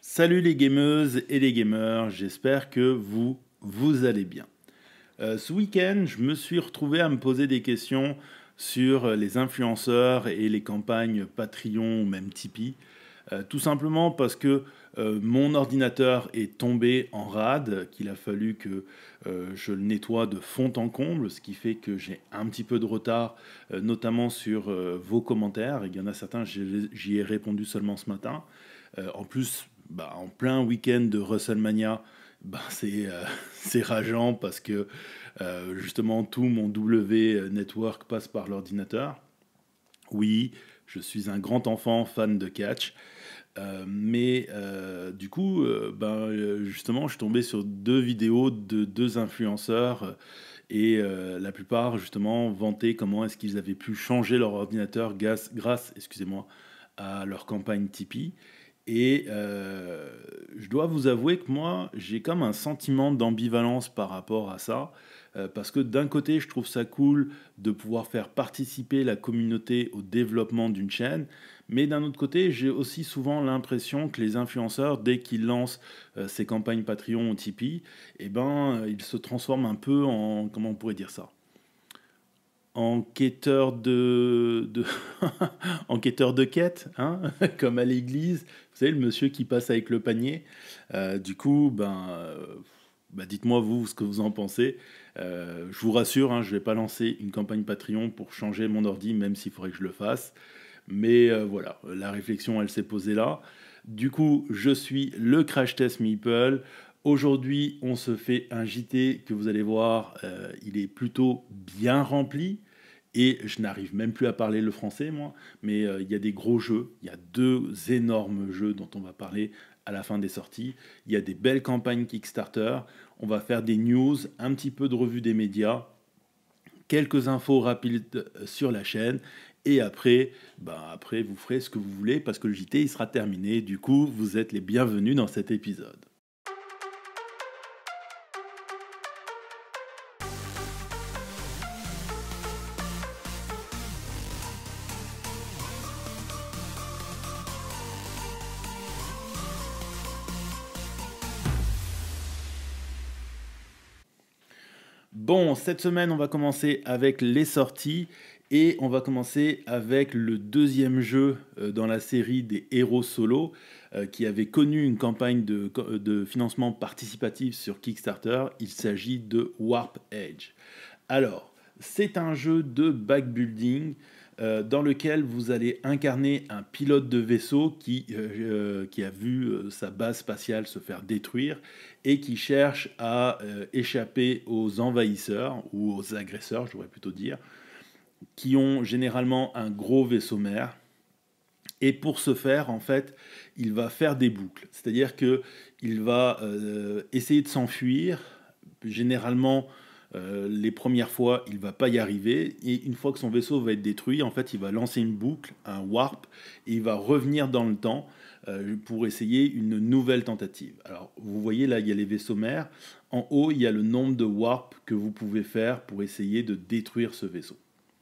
Salut les gameuses et les gamers, j'espère que vous allez bien. Ce week-end, je me suis retrouvé à me poser des questions sur les influenceurs et les campagnes Patreon ou même Tipeee. Tout simplement parce que mon ordinateur est tombé en rade, qu'il a fallu que je le nettoie de fond en comble, ce qui fait que j'ai un petit peu de retard, notamment sur vos commentaires. Il y en a certains, j'y ai répondu seulement ce matin. En plus, en plein week-end de WrestleMania, c'est rageant parce que justement tout mon W network passe par l'ordinateur. Oui, je suis un grand enfant fan de catch. Du coup, justement, je suis tombé sur deux vidéos de deux influenceurs la plupart, justement, vantaient comment est-ce qu'ils avaient pu changer leur ordinateur grâce excusez-moi, à leur campagne Tipeee. Je dois vous avouer que moi, j'ai comme un sentiment d'ambivalence par rapport à ça. Parce que d'un côté, je trouve ça cool de pouvoir faire participer la communauté au développement d'une chaîne. Mais d'un autre côté, j'ai aussi souvent l'impression que les influenceurs, dès qu'ils lancent ces campagnes Patreon ou Tipeee, ils se transforment un peu en, comment on pourrait dire ça, enquêteur enquêteur de quête, hein comme à l'église. Vous savez, le monsieur qui passe avec le panier. Dites-moi vous ce que vous en pensez. Je vous rassure, hein, je ne vais pas lancer une campagne Patreon pour changer mon ordi, même s'il faudrait que je le fasse. Voilà, la réflexion, elle s'est posée là. Du coup, je suis le Crash Test Meeple. Aujourd'hui, on se fait un JT que vous allez voir, il est plutôt bien rempli. Et je n'arrive même plus à parler le français, moi. Mais il y a des gros jeux. Il y a deux énormes jeux dont on va parler à la fin des sorties. Il y a des belles campagnes Kickstarter. On va faire des news, un petit peu de revue des médias, quelques infos rapides sur la chaîne. Et après, vous ferez ce que vous voulez parce que le JT il sera terminé. Du coup, vous êtes les bienvenus dans cet épisode. Bon, cette semaine, on va commencer avec les sorties et on va commencer avec le deuxième jeu dans la série des héros solo qui avait connu une campagne de financement participatif sur Kickstarter. Il s'agit de Warp Edge. Alors, c'est un jeu de backbuilding dans lequel vous allez incarner un pilote de vaisseau qui a vu sa base spatiale se faire détruire et qui cherche à échapper aux envahisseurs, ou aux agresseurs, je devrais plutôt dire, qui ont généralement un gros vaisseau mère. Et pour ce faire, en fait, il va faire des boucles. C'est-à-dire qu'il va essayer de s'enfuir. Généralement, les premières fois, il va pas y arriver. Et une fois que son vaisseau va être détruit, en fait, il va lancer une boucle, un warp, et il va revenir dans le temps pour essayer une nouvelle tentative. Alors, vous voyez là, il y a les vaisseaux mères. En haut, il y a le nombre de warp que vous pouvez faire pour essayer de détruire ce vaisseau.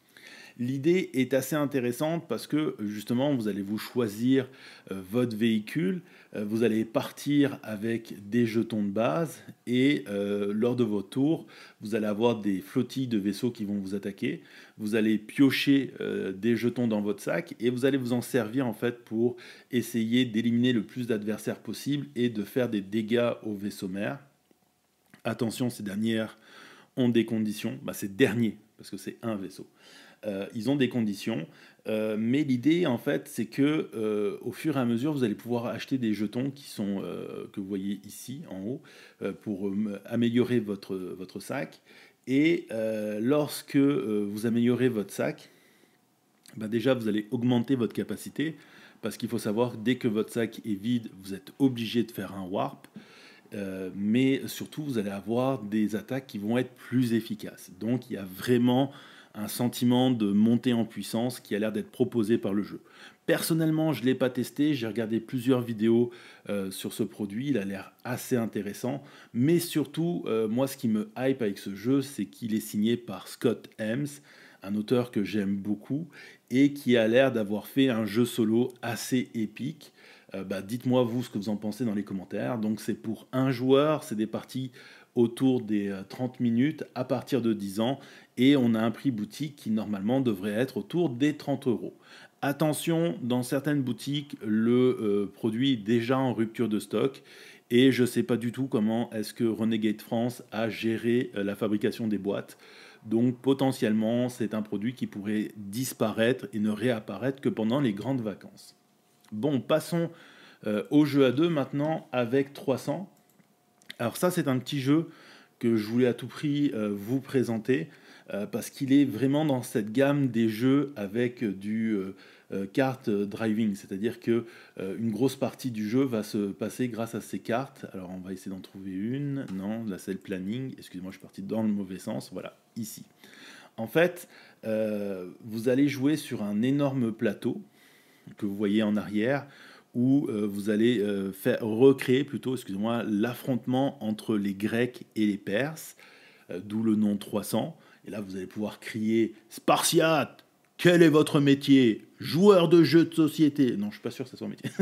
L'idée est assez intéressante parce que justement, vous allez vous choisir votre véhicule, vous allez partir avec des jetons de base et lors de votre tour, vous allez avoir des flottilles de vaisseaux qui vont vous attaquer. Vous allez piocher des jetons dans votre sac et vous allez vous en servir en fait pour essayer d'éliminer le plus d'adversaires possible et de faire des dégâts aux vaisseaux mères. Attention, ces dernières ont des conditions, ces derniers, parce que c'est un vaisseau. Ils ont des conditions, mais l'idée en fait c'est que au fur et à mesure vous allez pouvoir acheter des jetons qui sont que vous voyez ici en haut pour améliorer votre sac. Et lorsque vous améliorez votre sac, déjà vous allez augmenter votre capacité parce qu'il faut savoir que dès que votre sac est vide, vous êtes obligé de faire un warp. Mais surtout, vous allez avoir des attaques qui vont être plus efficaces. Donc, il y a vraiment un sentiment de montée en puissance qui a l'air d'être proposé par le jeu. Personnellement, je ne l'ai pas testé, j'ai regardé plusieurs vidéos sur ce produit, il a l'air assez intéressant, mais surtout, moi ce qui me hype avec ce jeu, c'est qu'il est signé par Scott Hems, un auteur que j'aime beaucoup, et qui a l'air d'avoir fait un jeu solo assez épique. Dites-moi vous ce que vous en pensez dans les commentaires. Donc c'est pour un joueur, c'est des parties autour des 30 minutes à partir de 10 ans et on a un prix boutique qui normalement devrait être autour des 30 euros. Attention, dans certaines boutiques, le produit est déjà en rupture de stock et je ne sais pas du tout comment est-ce que Renegade France a géré la fabrication des boîtes. Donc potentiellement, c'est un produit qui pourrait disparaître et ne réapparaître que pendant les grandes vacances. Bon, passons au jeu à deux maintenant avec 300. Alors ça, c'est un petit jeu que je voulais à tout prix vous présenter parce qu'il est vraiment dans cette gamme des jeux avec du carte driving, c'est-à-dire que une grosse partie du jeu va se passer grâce à ces cartes. Alors on va essayer d'en trouver une. Non, là c'est le planning. Excusez-moi, je suis parti dans le mauvais sens. Voilà, ici. En fait, vous allez jouer sur un énorme plateau que vous voyez en arrière, où vous allez recréer plutôt, excusez-moi, l'affrontement entre les Grecs et les Perses, d'où le nom 300. Et là, vous allez pouvoir crier Spartiate, quel est votre métier? Joueur de jeux de société. Non, je suis pas sûr que ce soit un métier.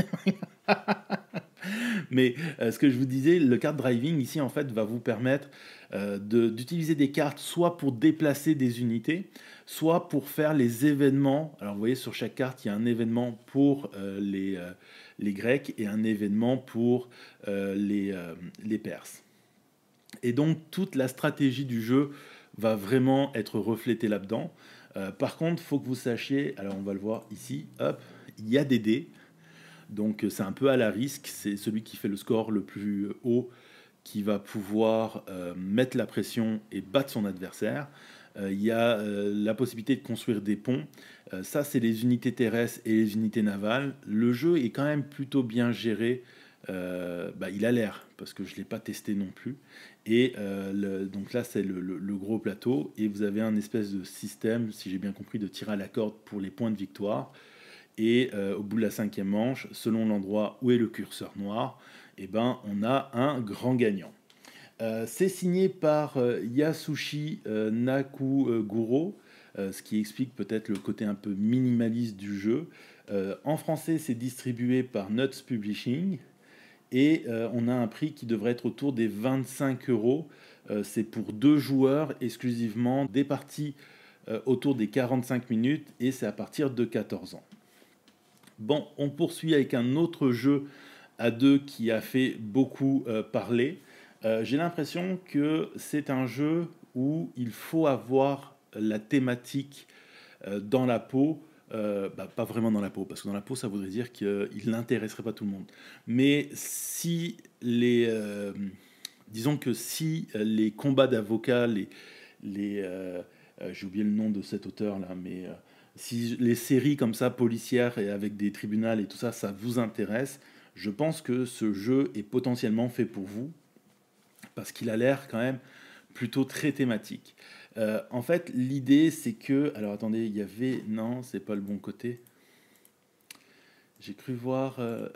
Mais ce que je vous disais, le card driving ici en fait va vous permettre d'utiliser des cartes soit pour déplacer des unités, soit pour faire les événements. Alors vous voyez sur chaque carte il y a un événement pour les Grecs et un événement pour les Perses. Et donc toute la stratégie du jeu va vraiment être reflétée là-dedans. Par contre, il faut que vous sachiez, alors on va le voir ici, hop, il y a des dés. Donc c'est un peu à la risque, c'est celui qui fait le score le plus haut qui va pouvoir mettre la pression et battre son adversaire. Il y a la possibilité de construire des ponts. Ça, c'est les unités terrestres et les unités navales. Le jeu est quand même plutôt bien géré. Il a l'air, parce que je ne l'ai pas testé non plus. Et donc là, c'est le gros plateau. Et vous avez un espèce de système, si j'ai bien compris, de tir à la corde pour les points de victoire. Et au bout de la 5e manche, selon l'endroit où est le curseur noir, on a un grand gagnant. C'est signé par Yasushi Nakuguro, ce qui explique peut-être le côté un peu minimaliste du jeu. En français, c'est distribué par Nuts Publishing et on a un prix qui devrait être autour des 25 euros. C'est pour 2 joueurs exclusivement, des parties autour des 45 minutes et c'est à partir de 14 ans. Bon, on poursuit avec un autre jeu à deux qui a fait beaucoup parler. J'ai l'impression que c'est un jeu où il faut avoir la thématique dans la peau. Pas vraiment dans la peau, parce que dans la peau, ça voudrait dire qu'il n'intéresserait pas tout le monde. Mais si disons que si les combats d'avocats, j'ai oublié le nom de cet auteur là, mais si les séries comme ça, policières et avec des tribunaux et tout ça, ça vous intéresse, je pense que ce jeu est potentiellement fait pour vous, parce qu'il a l'air quand même plutôt très thématique. En fait, l'idée, c'est que... Alors attendez, il y avait... Non, c'est pas le bon côté. J'ai cru voir...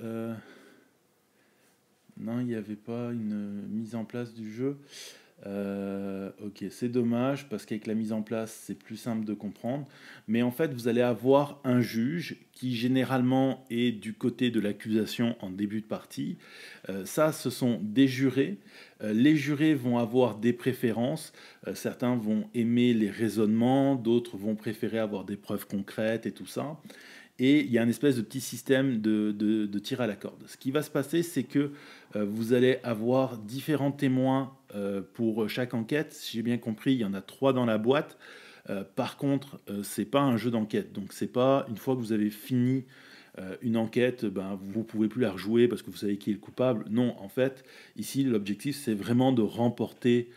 Non, il n'y avait pas une mise en place du jeu. Ok, c'est dommage parce qu'avec la mise en place, c'est plus simple de comprendre. Mais en fait, vous allez avoir un juge qui généralement est du côté de l'accusation en début de partie. Ça, ce sont des jurés. Les jurés vont avoir des préférences. Certains vont aimer les raisonnements, d'autres vont préférer avoir des preuves concrètes et tout ça. Et il y a un espèce de petit système de tir à la corde. Ce qui va se passer, c'est que vous allez avoir différents témoins pour chaque enquête. Si j'ai bien compris, il y en a 3 dans la boîte. Par contre, c'est pas un jeu d'enquête. Donc c'est pas une fois que vous avez fini une enquête, vous pouvez plus la rejouer parce que vous savez qui est le coupable. Non, en fait, ici l'objectif c'est vraiment de remporter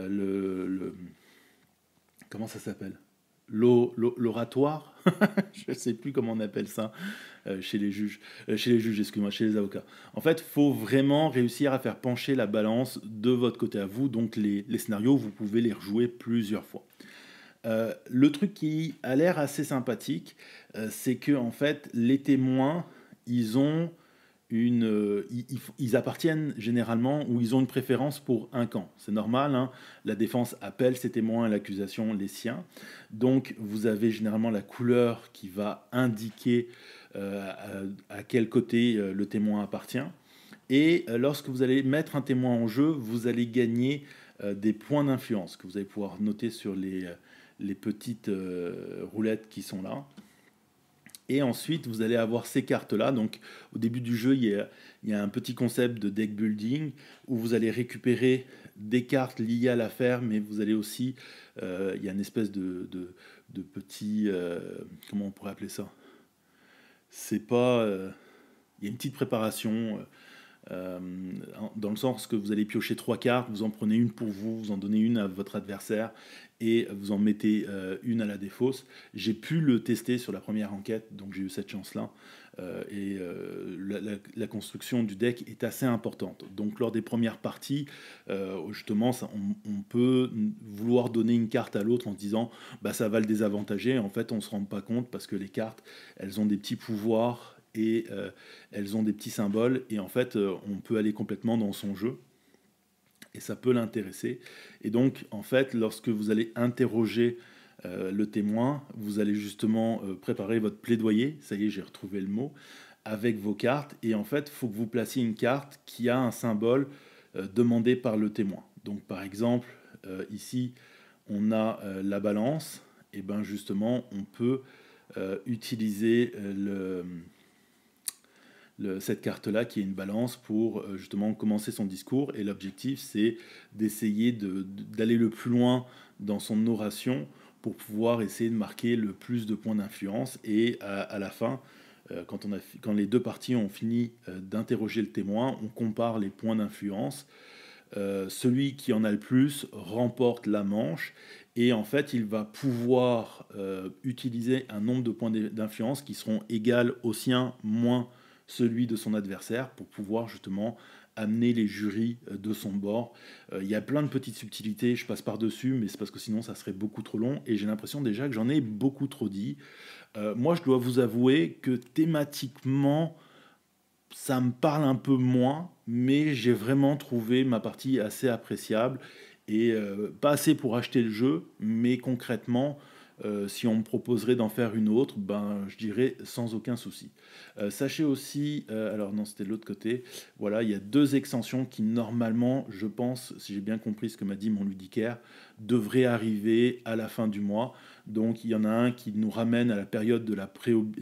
comment ça s'appelle? L'oratoire, je ne sais plus comment on appelle ça chez les juges, excusez-moi, chez les avocats. En fait, il faut vraiment réussir à faire pencher la balance de votre côté à vous. Donc les scénarios, vous pouvez les rejouer plusieurs fois. Le truc qui a l'air assez sympathique, c'est que en fait, les témoins, ils ont ils appartiennent généralement ou ils ont une préférence pour un camp. C'est normal, hein. La défense appelle ses témoins et l'accusation les siens. Donc vous avez généralement la couleur qui va indiquer à quel côté le témoin appartient. Et lorsque vous allez mettre un témoin en jeu, vous allez gagner des points d'influence que vous allez pouvoir noter sur les petites roulettes qui sont là. Et ensuite, vous allez avoir ces cartes-là. Donc, au début du jeu, il y a un petit concept de deck building où vous allez récupérer des cartes liées à l'affaire, mais vous allez aussi, il y a une espèce de petit, comment on pourrait appeler ça? C'est pas, il y a une petite préparation. Euh, Dans le sens que vous allez piocher 3 cartes, vous en prenez une pour vous, vous en donnez une à votre adversaire et vous en mettez une à la défausse. J'ai pu le tester sur la première enquête, donc j'ai eu cette chance-là. La construction du deck est assez importante. Donc lors des premières parties, justement, on peut vouloir donner une carte à l'autre en se disant bah, ça va le désavantager. En fait, on ne se rend pas compte parce que les cartes, elles ont des petits pouvoirs et elles ont des petits symboles et en fait on peut aller complètement dans son jeu et ça peut l'intéresser. Et donc en fait lorsque vous allez interroger le témoin, vous allez justement préparer votre plaidoyer, ça y est j'ai retrouvé le mot, avec vos cartes et en fait il faut que vous placiez une carte qui a un symbole demandé par le témoin. Donc par exemple ici on a la balance, et ben justement on peut utiliser cette carte-là qui est une balance pour justement commencer son discours. Et l'objectif, c'est d'essayer d'aller le plus loin dans son oration pour pouvoir essayer de marquer le plus de points d'influence. Et à la fin, quand les deux parties ont fini d'interroger le témoin, on compare les points d'influence. Celui qui en a le plus remporte la manche et en fait il va pouvoir utiliser un nombre de points d'influence qui seront égales au sien moins celui de son adversaire pour pouvoir justement amener les jurys de son bord. Il y a plein de petites subtilités, je passe par-dessus, mais c'est parce que sinon ça serait beaucoup trop long et j'ai l'impression déjà que j'en ai beaucoup trop dit. Moi je dois vous avouer que thématiquement ça me parle un peu moins, mais j'ai vraiment trouvé ma partie assez appréciable et pas assez pour acheter le jeu, mais concrètement, si on me proposerait d'en faire une autre, ben je dirais sans aucun souci. Sachez aussi, alors non, c'était de l'autre côté. Voilà, il y a 2 extensions qui normalement, je pense, si j'ai bien compris ce que m'a dit mon ludicaire, devraient arriver à la fin du mois. Donc il y en a un qui nous ramène à la période de la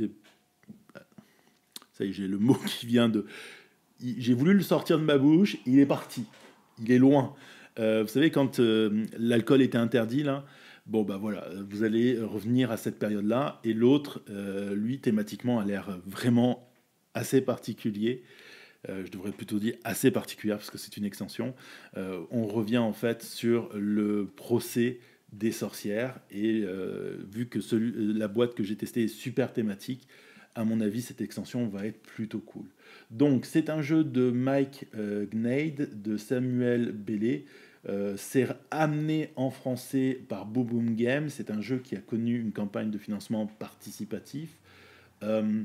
ça y est, j'ai le mot qui vient de. J'ai voulu le sortir de ma bouche, il est parti. Il est loin. Vous savez, quand l'alcool était interdit, là, bon, bah voilà, vous allez revenir à cette période-là. Et l'autre, lui, thématiquement, a l'air vraiment assez particulier. Je devrais plutôt dire assez particulière, parce que c'est une extension. On revient en fait sur le procès des sorcières. Et vu que la boîte que j'ai testée est super thématique, à mon avis, cette extension va être plutôt cool. Donc, c'est un jeu de Mike Gnade, de Samuel Bellé. C'est amené en français par Boom Boom Games. C'est un jeu qui a connu une campagne de financement participatif. Euh,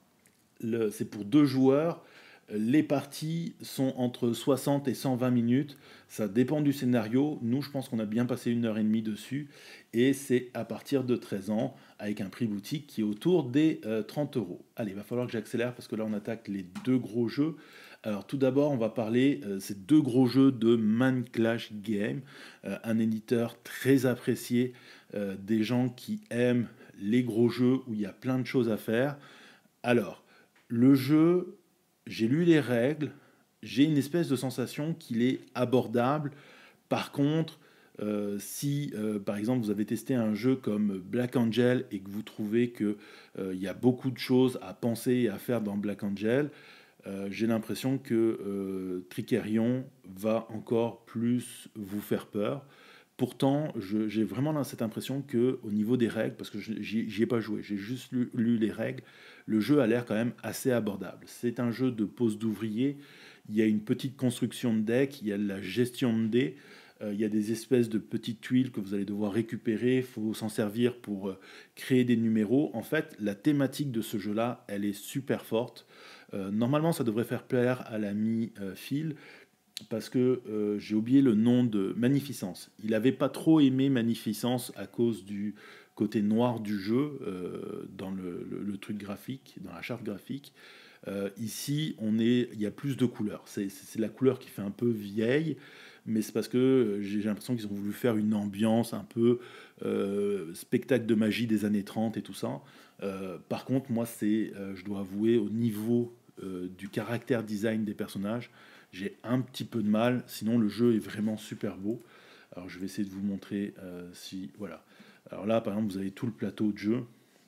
c'est pour 2 joueurs. Les parties sont entre 60 et 120 minutes. Ça dépend du scénario. Nous, je pense qu'on a bien passé 1 heure et demie dessus. Et c'est à partir de 13 ans, avec un prix boutique qui est autour des 30 euros. Allez, il va falloir que j'accélère parce que là, on attaque les 2 gros jeux. Alors, tout d'abord, on va parler ces 2 gros jeux de Man Clash Game, un éditeur très apprécié des gens qui aiment les gros jeux où il y a plein de choses à faire. Alors, le jeu, j'ai lu les règles, j'ai une espèce de sensation qu'il est abordable. Par contre, si par exemple vous avez testé un jeu comme Black Angel et que vous trouvez qu'il y a beaucoup de choses à penser et à faire dans Black Angel, j'ai l'impression que Trickerion va encore plus vous faire peur. Pourtant, j'ai vraiment cette impression que au niveau des règles, parce que j'y ai pas joué, j'ai juste lu les règles, le jeu a l'air quand même assez abordable. C'est un jeu de pose d'ouvrier, il y a une petite construction de deck, il y a de la gestion de dés, il y a des espèces de petites tuiles que vous allez devoir récupérer, il faut s'en servir pour créer des numéros. En fait, la thématique de ce jeu-là, elle est super forte. Normalement, ça devrait faire plaire à l'ami Phil, parce que j'ai oublié le nom de Magnificence. Il n'avait pas trop aimé Magnificence à cause du côté noir du jeu dans le truc graphique, dans la charte graphique. Ici, il y a plus de couleurs. C'est la couleur qui fait un peu vieille, mais c'est parce que j'ai l'impression qu'ils ont voulu faire une ambiance un peu spectacle de magie des années 30 et tout ça. Par contre, moi, je dois avouer, au niveau du caractère design des personnages, j'ai un petit peu de mal. Sinon, le jeu est vraiment super beau. Alors, je vais essayer de vous montrer si... Voilà. Alors là, par exemple, vous avez tout le plateau de jeu.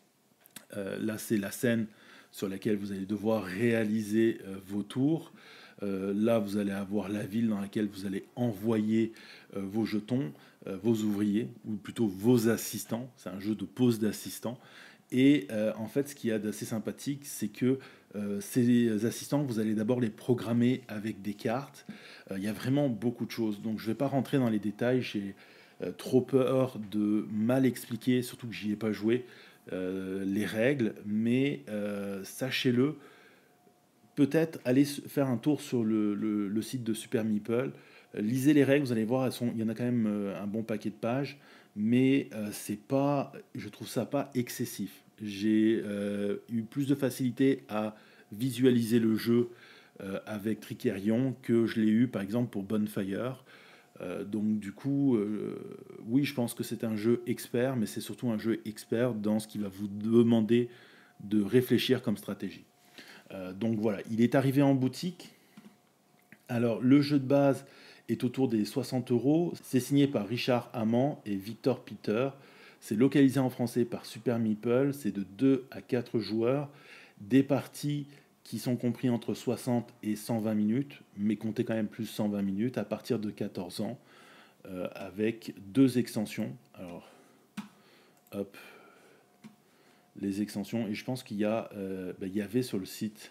Là, c'est la scène sur laquelle vous allez devoir réaliser vos tours. Là, vous allez avoir la ville dans laquelle vous allez envoyer vos jetons, vos ouvriers, ou plutôt vos assistants. C'est un jeu de pose d'assistants. Et en fait, ce qu'il y a d'assez sympathique, c'est que ces assistants, vous allez d'abord les programmer avec des cartes. Il y a vraiment beaucoup de choses. Donc, je ne vais pas rentrer dans les détails. J'ai trop peur de mal expliquer, surtout que j'y ai pas joué, les règles. Mais sachez-le, peut-être allez faire un tour sur le site de Super Meeple. Lisez les règles, vous allez voir, il y en a quand même un bon paquet de pages, mais c'est pas, je trouve ça pas excessif. J'ai eu plus de facilité à visualiser le jeu avec Tricerion que je l'ai eu par exemple pour Bonfire. Donc du coup, oui, je pense que c'est un jeu expert, mais c'est surtout un jeu expert dans ce qui va vous demander de réfléchir comme stratégie. Donc voilà, il est arrivé en boutique. Alors le jeu de base est autour des 60 euros. C'est signé par Richard Amand et Victor Peter. C'est localisé en français par Super Meeple. C'est de 2 à 4 joueurs. Des parties qui sont compris entre 60 et 120 minutes, mais comptez quand même plus 120 minutes à partir de 14 ans, avec 2 extensions. Alors, hop, les extensions. Et je pense qu'il y avait sur le site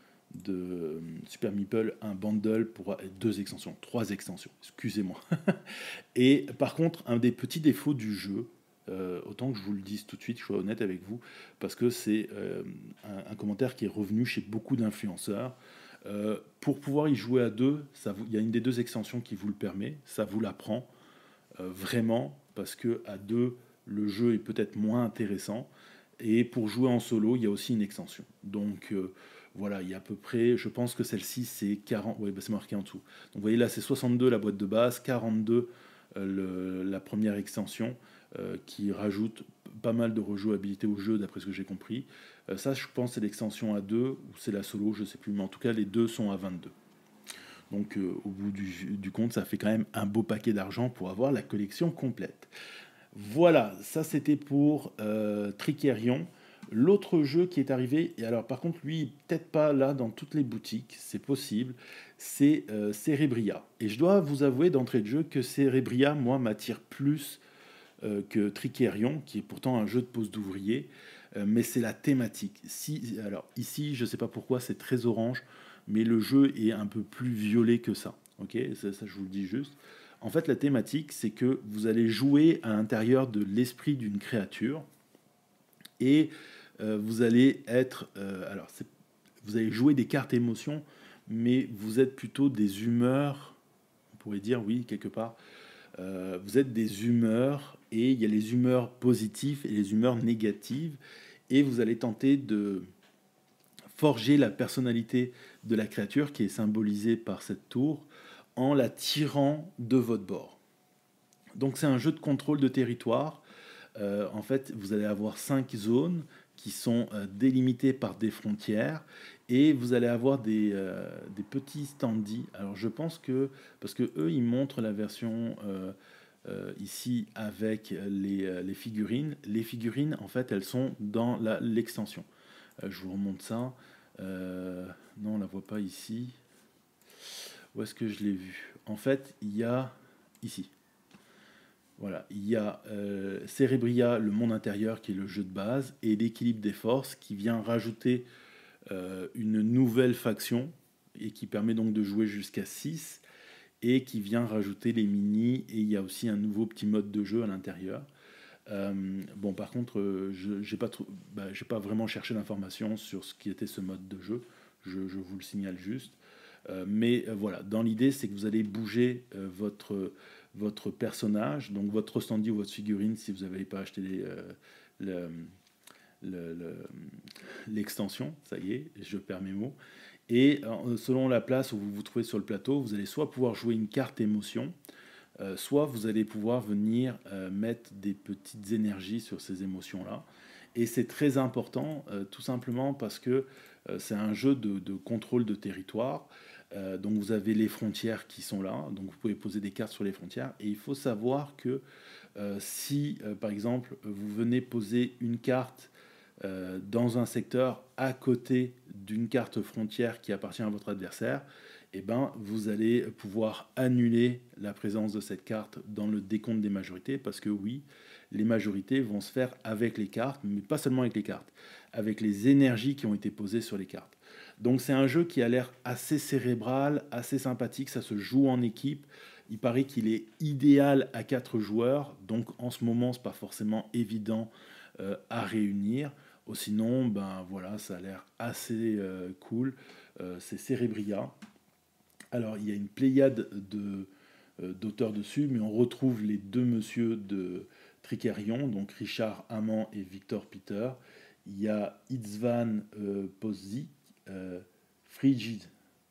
de Super Meeple un bundle pour 2 extensions, 3 extensions, excusez-moi. Et par contre, un des petits défauts du jeu, autant que je vous le dise tout de suite, je sois honnête avec vous, parce que c'est un commentaire qui est revenu chez beaucoup d'influenceurs. Pour pouvoir y jouer à 2, il y a une des 2 extensions qui vous le permet, ça vous l'apprend vraiment, parce que à 2, le jeu est peut-être moins intéressant. Et pour jouer en solo, il y a aussi une extension. Donc voilà, il y a à peu près, je pense que celle-ci c'est 40, oui, c'est marqué en dessous. Donc vous voyez là, c'est 62 la boîte de base, 42 la première extension qui rajoute pas mal de rejouabilité au jeu d'après ce que j'ai compris. Ça, je pense c'est l'extension à 2 ou c'est la solo, je sais plus, mais en tout cas les deux sont à 22. Donc au bout du compte, ça fait quand même un beau paquet d'argent pour avoir la collection complète. Voilà, ça c'était pour Tricerion. L'autre jeu qui est arrivé, et alors par contre lui, peut-être pas là dans toutes les boutiques, c'est possible, c'est Cerebria. Et je dois vous avouer d'entrée de jeu que Cerebria, moi, m'attire plus que Tricerion, qui est pourtant un jeu de pose d'ouvrier, mais c'est la thématique. Alors ici, je ne sais pas pourquoi, c'est très orange, mais le jeu est un peu plus violet que ça. Ok, ça je vous le dis juste. En fait, la thématique, c'est que vous allez jouer à l'intérieur de l'esprit d'une créature et vous allez être... vous allez jouer des cartes émotions, mais vous êtes plutôt des humeurs, on pourrait dire, oui, quelque part. Vous êtes des humeurs et il y a les humeurs positives et les humeurs négatives et vous allez tenter de forger la personnalité de la créature qui est symbolisée par cette tour en la tirant de votre bord. Donc c'est un jeu de contrôle de territoire. En fait, vous allez avoir 5 zones qui sont délimitées par des frontières et vous allez avoir des petits standees. Alors je pense que, parce que eux ils montrent la version ici avec les figurines. Les figurines en fait elles sont dans l'extension. Je vous remonte ça. Non, on la voit pas ici. Où est-ce que je l'ai vu? En fait, il y a ici. Voilà, il y a Cerebria, le monde intérieur, qui est le jeu de base, et l'équilibre des forces, qui vient rajouter une nouvelle faction, et qui permet donc de jouer jusqu'à 6, et qui vient rajouter les mini, et il y a aussi un nouveau petit mode de jeu à l'intérieur. Bon, par contre, j'ai pas vraiment cherché d'informations sur ce qui était ce mode de jeu, je vous le signale juste. Mais voilà, dans l'idée, c'est que vous allez bouger votre personnage, donc votre standee ou votre figurine si vous n'avez pas acheté le- le- le- l'extension, ça y est, je perds mes mots. Et selon la place où vous vous trouvez sur le plateau, vous allez soit pouvoir jouer une carte émotion, soit vous allez pouvoir venir mettre des petites énergies sur ces émotions-là. Et c'est très important, tout simplement parce que c'est un jeu de contrôle de territoire. Donc vous avez les frontières qui sont là, donc vous pouvez poser des cartes sur les frontières. Et il faut savoir que si, par exemple, vous venez poser une carte dans un secteur à côté d'une carte frontière qui appartient à votre adversaire, eh ben, vous allez pouvoir annuler la présence de cette carte dans le décompte des majorités, parce que oui, les majorités vont se faire avec les cartes, mais pas seulement avec les cartes, avec les énergies qui ont été posées sur les cartes. Donc c'est un jeu qui a l'air assez cérébral, assez sympathique, ça se joue en équipe. Il paraît qu'il est idéal à 4 joueurs, donc en ce moment c'est pas forcément évident à réunir. Sinon, ben voilà, ça a l'air assez cool. C'est Cerebria. Alors, il y a une pléiade d'auteurs dessus, mais on retrouve les deux monsieur de Tricerion, donc Richard Amand et Victor Peter. Il y a Itzvan Pozzi, Frigid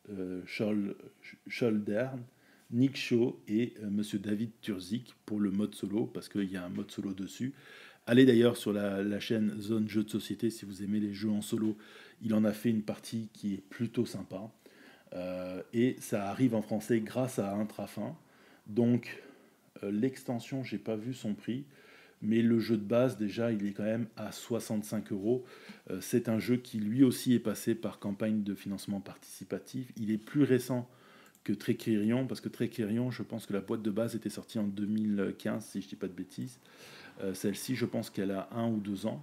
Scholdern, Nick Shaw et monsieur David Turzik pour le mode solo, parce qu'il y a un mode solo dessus. Allez d'ailleurs sur la chaîne Zone Jeux de Société si vous aimez les jeux en solo. Il en a fait une partie qui est plutôt sympa. Et ça arrive en français grâce à Intrafin. Donc l'extension, j'ai pas vu son prix, mais le jeu de base déjà, il est quand même à 65 euros. C'est un jeu qui lui aussi est passé par campagne de financement participatif. Il est plus récent que Tréquirion, parce que Tréquirion, je pense que la boîte de base était sortie en 2015, si je dis pas de bêtises. Celle-ci, je pense qu'elle a 1 ou 2 ans.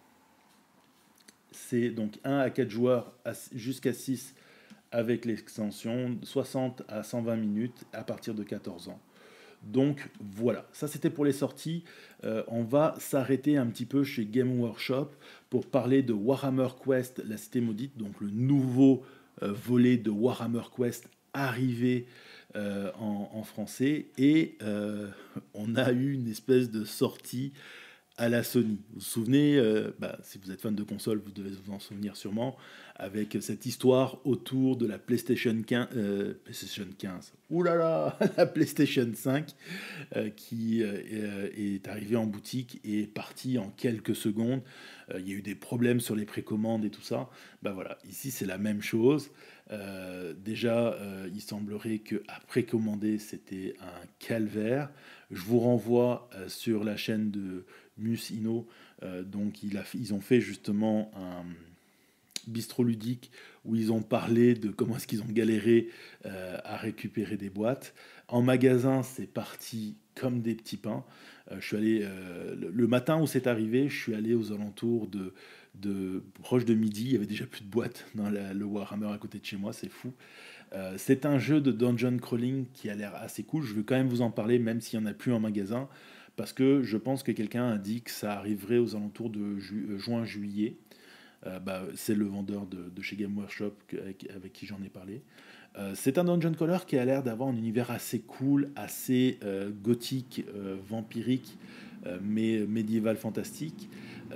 C'est donc 1 à 4 joueurs jusqu'à 6 avec l'extension, 60 à 120 minutes à partir de 14 ans. Donc voilà, ça c'était pour les sorties. On va s'arrêter un petit peu chez Game Workshop pour parler de Warhammer Quest, la Cité Maudite, donc le nouveau volet de Warhammer Quest arrivé en français. Et on a eu une espèce de sortie à la Sony. Vous vous souvenez, si vous êtes fan de console, vous devez vous en souvenir sûrement, avec cette histoire autour de la PlayStation 15, PlayStation 15, oulala, la PlayStation 5, qui est arrivée en boutique et est partie en quelques secondes. Il y a eu des problèmes sur les précommandes et tout ça. Voilà, ici c'est la même chose. Déjà, il semblerait qu'à précommander, c'était un calvaire. Je vous renvoie sur la chaîne de Mus Inno. Donc, ils ont fait justement un bistrot ludique où ils ont parlé de comment est-ce qu'ils ont galéré à récupérer des boîtes. En magasin, c'est parti comme des petits pains. Je suis allé le matin où c'est arrivé, je suis allé aux alentours de proche de midi. Il y avait déjà plus de boîtes dans le Warhammer à côté de chez moi, c'est fou. C'est un jeu de dungeon crawling qui a l'air assez cool. Je veux quand même vous en parler, même s'il n'y en a plus en magasin, parce que je pense que quelqu'un a dit que ça arriverait aux alentours de juin-juillet. C'est le vendeur de chez Game Workshop avec qui j'en ai parlé. C'est un dungeon crawler qui a l'air d'avoir un univers assez cool, assez gothique, vampirique, mais médiéval fantastique,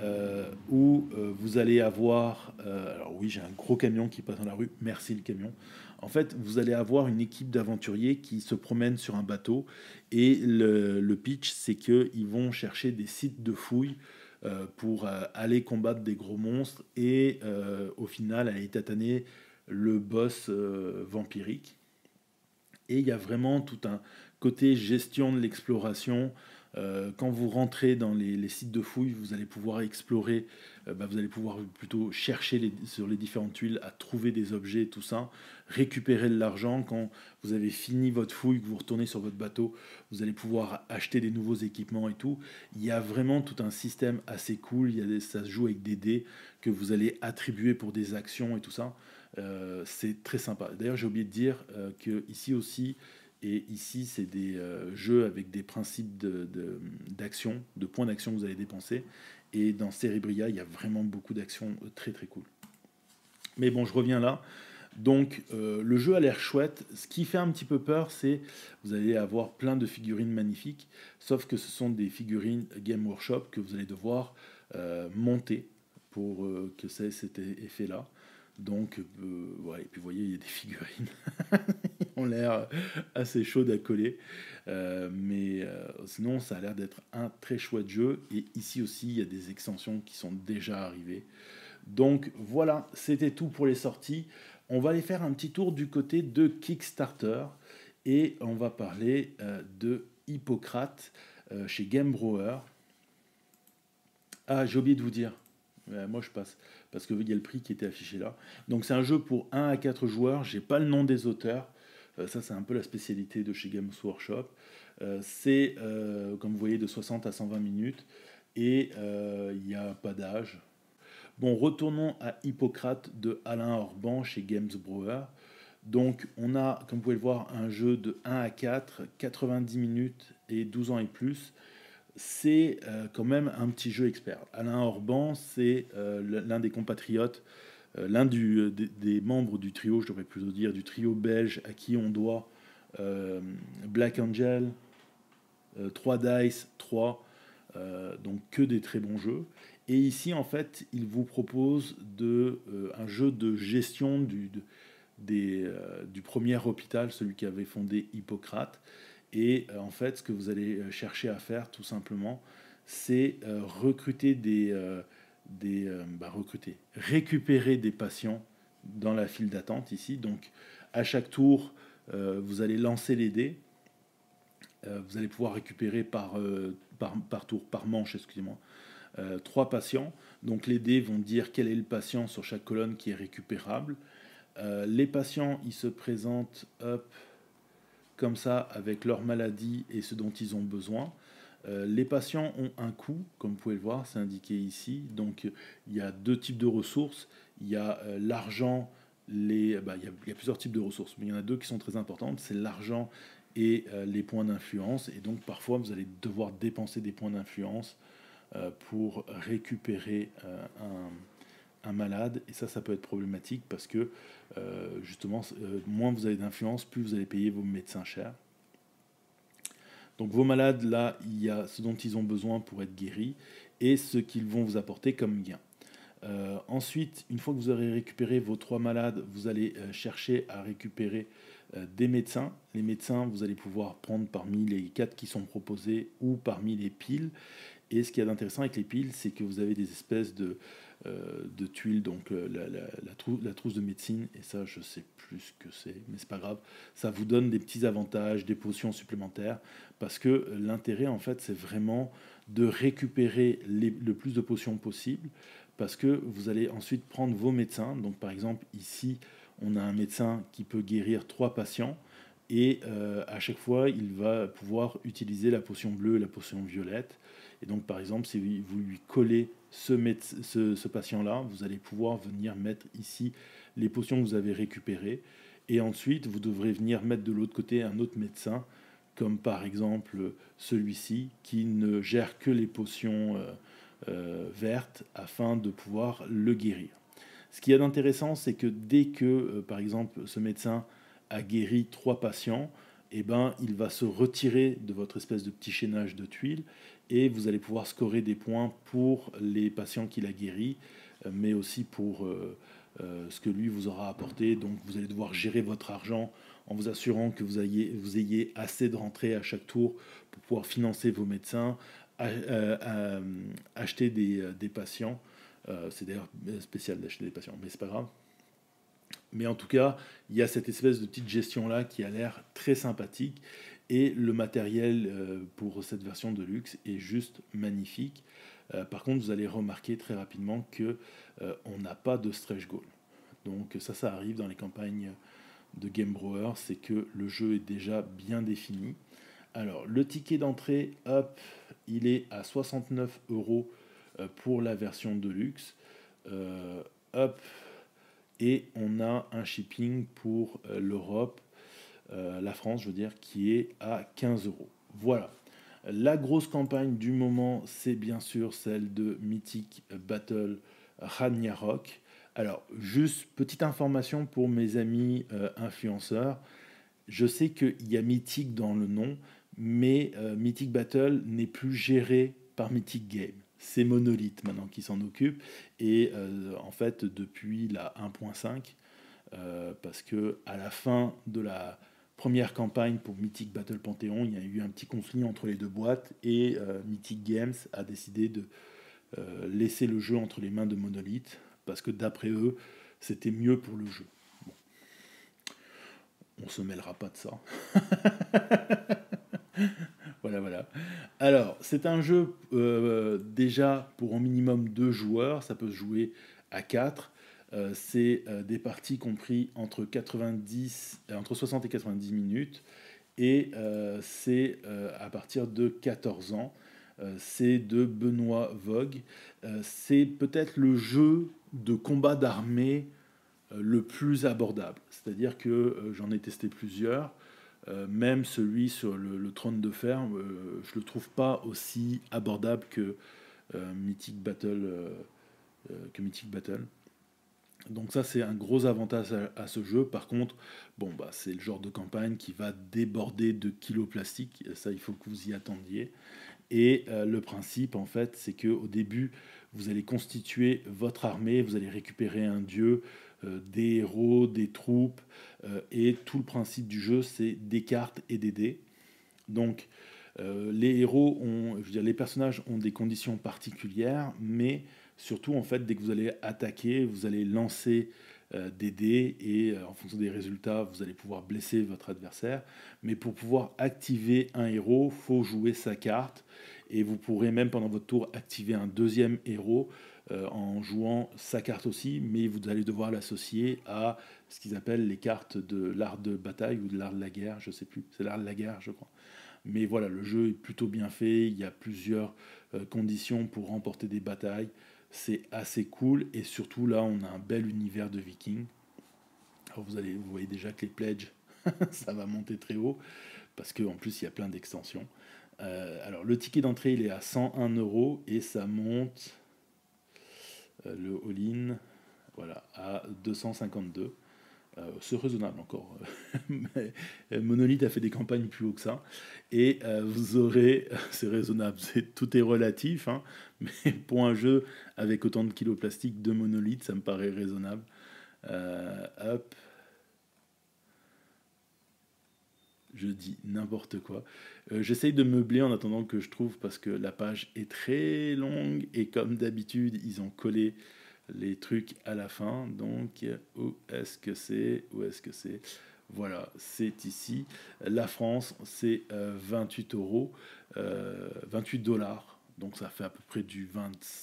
où vous allez avoir... alors oui, j'ai un gros camion qui passe dans la rue, merci le camion. En fait, vous allez avoir une équipe d'aventuriers qui se promènent sur un bateau, et le pitch, c'est qu'ils vont chercher des sites de fouilles pour aller combattre des gros monstres et au final aller tataner le boss vampirique. Et il y a vraiment tout un côté gestion de l'exploration. Quand vous rentrez dans les sites de fouilles, vous allez pouvoir explorer, vous allez pouvoir plutôt chercher sur les différentes tuiles à trouver des objets, tout ça, récupérer de l'argent. Quand vous avez fini votre fouille, que vous retournez sur votre bateau, vous allez pouvoir acheter des nouveaux équipements et tout. Il y a vraiment tout un système assez cool. Ça se joue avec des dés que vous allez attribuer pour des actions et tout ça. C'est très sympa. D'ailleurs, j'ai oublié de dire que ici aussi, et ici, c'est des jeux avec des principes d'action, de points d'action que vous allez dépenser. Et dans Cerebria, il y a vraiment beaucoup d'actions très très cool. Mais bon, je reviens là. Donc le jeu a l'air chouette. Ce qui fait un petit peu peur, c'est vous allez avoir plein de figurines magnifiques, sauf que ce sont des figurines Game Workshop que vous allez devoir monter pour que ça ait cet effet-là. Donc, ouais, et puis vous voyez, il y a des figurines qui ont l'air assez chaudes à coller. Mais sinon, ça a l'air d'être un très chouette jeu. Et ici aussi, il y a des extensions qui sont déjà arrivées. Donc voilà, c'était tout pour les sorties. On va aller faire un petit tour du côté de Kickstarter et on va parler de Hippocrate chez Game Brewer. Ah, j'ai oublié de vous dire. Moi je passe parce qu'il y a le prix qui était affiché là. Donc c'est un jeu pour 1 à 4 joueurs. J'ai pas le nom des auteurs. Ça c'est un peu la spécialité de chez Games Workshop. C'est comme vous voyez de 60 à 120 minutes et il n'y a pas d'âge. Bon, retournons à Hippocrate de Alain Orban chez Games Brewer. Donc, on a, comme vous pouvez le voir, un jeu de 1 à 4, 90 minutes et 12 ans et plus. C'est quand même un petit jeu expert. Alain Orban, c'est l'un des compatriotes, des membres du trio, je devrais plutôt dire, du trio belge à qui on doit Black Angel, 3 Dice, 3, donc que des très bons jeux. Et ici, en fait, il vous propose un jeu de gestion du premier hôpital, celui qui avait fondé Hippocrate. Et en fait, ce que vous allez chercher à faire, tout simplement, c'est récupérer des patients dans la file d'attente ici. Donc, à chaque tour, vous allez lancer les dés. Vous allez pouvoir récupérer par tour, par manche, excusez-moi, 3 patients. Donc les dés vont dire quel est le patient sur chaque colonne qui est récupérable. Les patients, ils se présentent comme ça avec leur maladie et ce dont ils ont besoin. Les patients ont un coût, comme vous pouvez le voir, c'est indiqué ici. Donc il y a 2 types de ressources. Il y a l'argent, il y a plusieurs types de ressources, mais il y en a 2 qui sont très importantes. C'est l'argent et les points d'influence. Et donc parfois, vous allez devoir dépenser des points d'influence pour récupérer un malade. Et ça peut être problématique parce que justement, moins vous avez d'influence, plus vous allez payer vos médecins chers. Donc vos malades, là, il y a ce dont ils ont besoin pour être guéris et ce qu'ils vont vous apporter comme gain. Ensuite, une fois que vous aurez récupéré vos 3 malades, vous allez chercher à récupérer des médecins. Les médecins, vous allez pouvoir prendre parmi les 4 qui sont proposés ou parmi les piles. Et ce qui est intéressant avec les piles, c'est que vous avez des espèces de tuiles, donc la trousse de médecine, et ça je sais plus ce que c'est, mais c'est pas grave, ça vous donne des petits avantages, des potions supplémentaires, parce que l'intérêt en fait c'est vraiment de récupérer le plus de potions possible, parce que vous allez ensuite prendre vos médecins, donc par exemple ici on a un médecin qui peut guérir 3 patients, et à chaque fois il va pouvoir utiliser la potion bleue et la potion violette. Et donc, par exemple, si vous lui collez ce patient-là, vous allez pouvoir venir mettre ici les potions que vous avez récupérées. Et ensuite, vous devrez venir mettre de l'autre côté un autre médecin, comme par exemple celui-ci, qui ne gère que les potions vertes afin de pouvoir le guérir. Ce qui est intéressant, c'est que dès que, par exemple, ce médecin a guéri 3 patients, eh ben, il va se retirer de votre espèce de petit chaînage de tuiles et vous allez pouvoir scorer des points pour les patients qu'il a guéris, mais aussi pour ce que lui vous aura apporté. Donc vous allez devoir gérer votre argent en vous assurant que vous ayez assez de rentrées à chaque tour pour pouvoir financer vos médecins, acheter des patients. C'est d'ailleurs spécial d'acheter des patients, mais c'est pas grave. Mais en tout cas, il y a cette espèce de petite gestion-là qui a l'air très sympathique. Et le matériel pour cette version de luxe est juste magnifique. Par contre, vous allez remarquer très rapidement que on n'a pas de stretch goal. Donc ça arrive dans les campagnes de Game Brewer, c'est que le jeu est déjà bien défini. Alors, le ticket d'entrée, hop, il est à 69 € pour la version de luxe. Hop, et on a un shipping pour l'Europe, la France, je veux dire, qui est à 15 €. Voilà. La grosse campagne du moment, c'est bien sûr celle de Mythic Battle Ragnarok, Alors, juste petite information pour mes amis influenceurs. Je sais qu'il y a Mythic dans le nom, mais Mythic Battle n'est plus géré par Mythic Game. C'est Monolith maintenant qui s'en occupe. Et en fait, depuis la 1.5, parce que à la fin de la première campagne pour Mythic Battle Panthéon, il y a eu un petit conflit entre les deux boîtes et Mythic Games a décidé de laisser le jeu entre les mains de Monolith parce que d'après eux, c'était mieux pour le jeu. Bon, on se mêlera pas de ça. Voilà, voilà. Alors, c'est un jeu déjà pour au minimum 2 joueurs, ça peut se jouer à 4. C'est des parties compris entre 60 et 90 minutes et c'est à partir de 14 ans. C'est de Benoît Vogue. C'est peut-être le jeu de combat d'armée le plus abordable. C'est-à-dire que j'en ai testé plusieurs. Même celui sur le trône de fer, je le trouve pas aussi abordable Mythic Battle. Que Mythic Battle. Donc ça c'est un gros avantage à ce jeu. Par contre, bon bah c'est le genre de campagne qui va déborder de kilos plastique. Ça il faut que vous y attendiez. Et le principe en fait c'est que au début vous allez constituer votre armée, vous allez récupérer un dieu, des héros, des troupes, et tout le principe du jeu c'est des cartes et des dés. Donc les héros ont, je veux dire, les personnages ont des conditions particulières, mais surtout en fait, dès que vous allez attaquer, vous allez lancer des dés et en fonction des résultats, vous allez pouvoir blesser votre adversaire. Mais pour pouvoir activer un héros, faut jouer sa carte et vous pourrez même pendant votre tour activer un deuxième héros en jouant sa carte aussi, mais vous allez devoir l'associer à ce qu'ils appellent les cartes de l'art de bataille ou de l'art de la guerre, je sais plus, c'est l'art de la guerre, je crois. Mais voilà, le jeu est plutôt bien fait, il y a plusieurs conditions pour remporter des batailles, c'est assez cool, et surtout là on a un bel univers de vikings. Alors vous voyez déjà que les pledges, ça va monter très haut, parce qu'en plus il y a plein d'extensions. Alors le ticket d'entrée il est à 101 euros et ça monte le all-in voilà, à 252. C'est raisonnable encore. Mais Monolith a fait des campagnes plus haut que ça. Et vous aurez, c'est raisonnable, tout est relatif, hein, mais pour un jeu avec autant de kilos plastique de Monolith, ça me paraît raisonnable. Hop, je dis n'importe quoi. J'essaye de meubler en attendant que je trouve parce que la page est très longue et comme d'habitude, ils ont collé les trucs à la fin. Donc, où est-ce que c'est? Où est-ce que c'est? Voilà, c'est ici. La France, c'est 28 euros, 28 dollars. Donc, ça fait à peu près du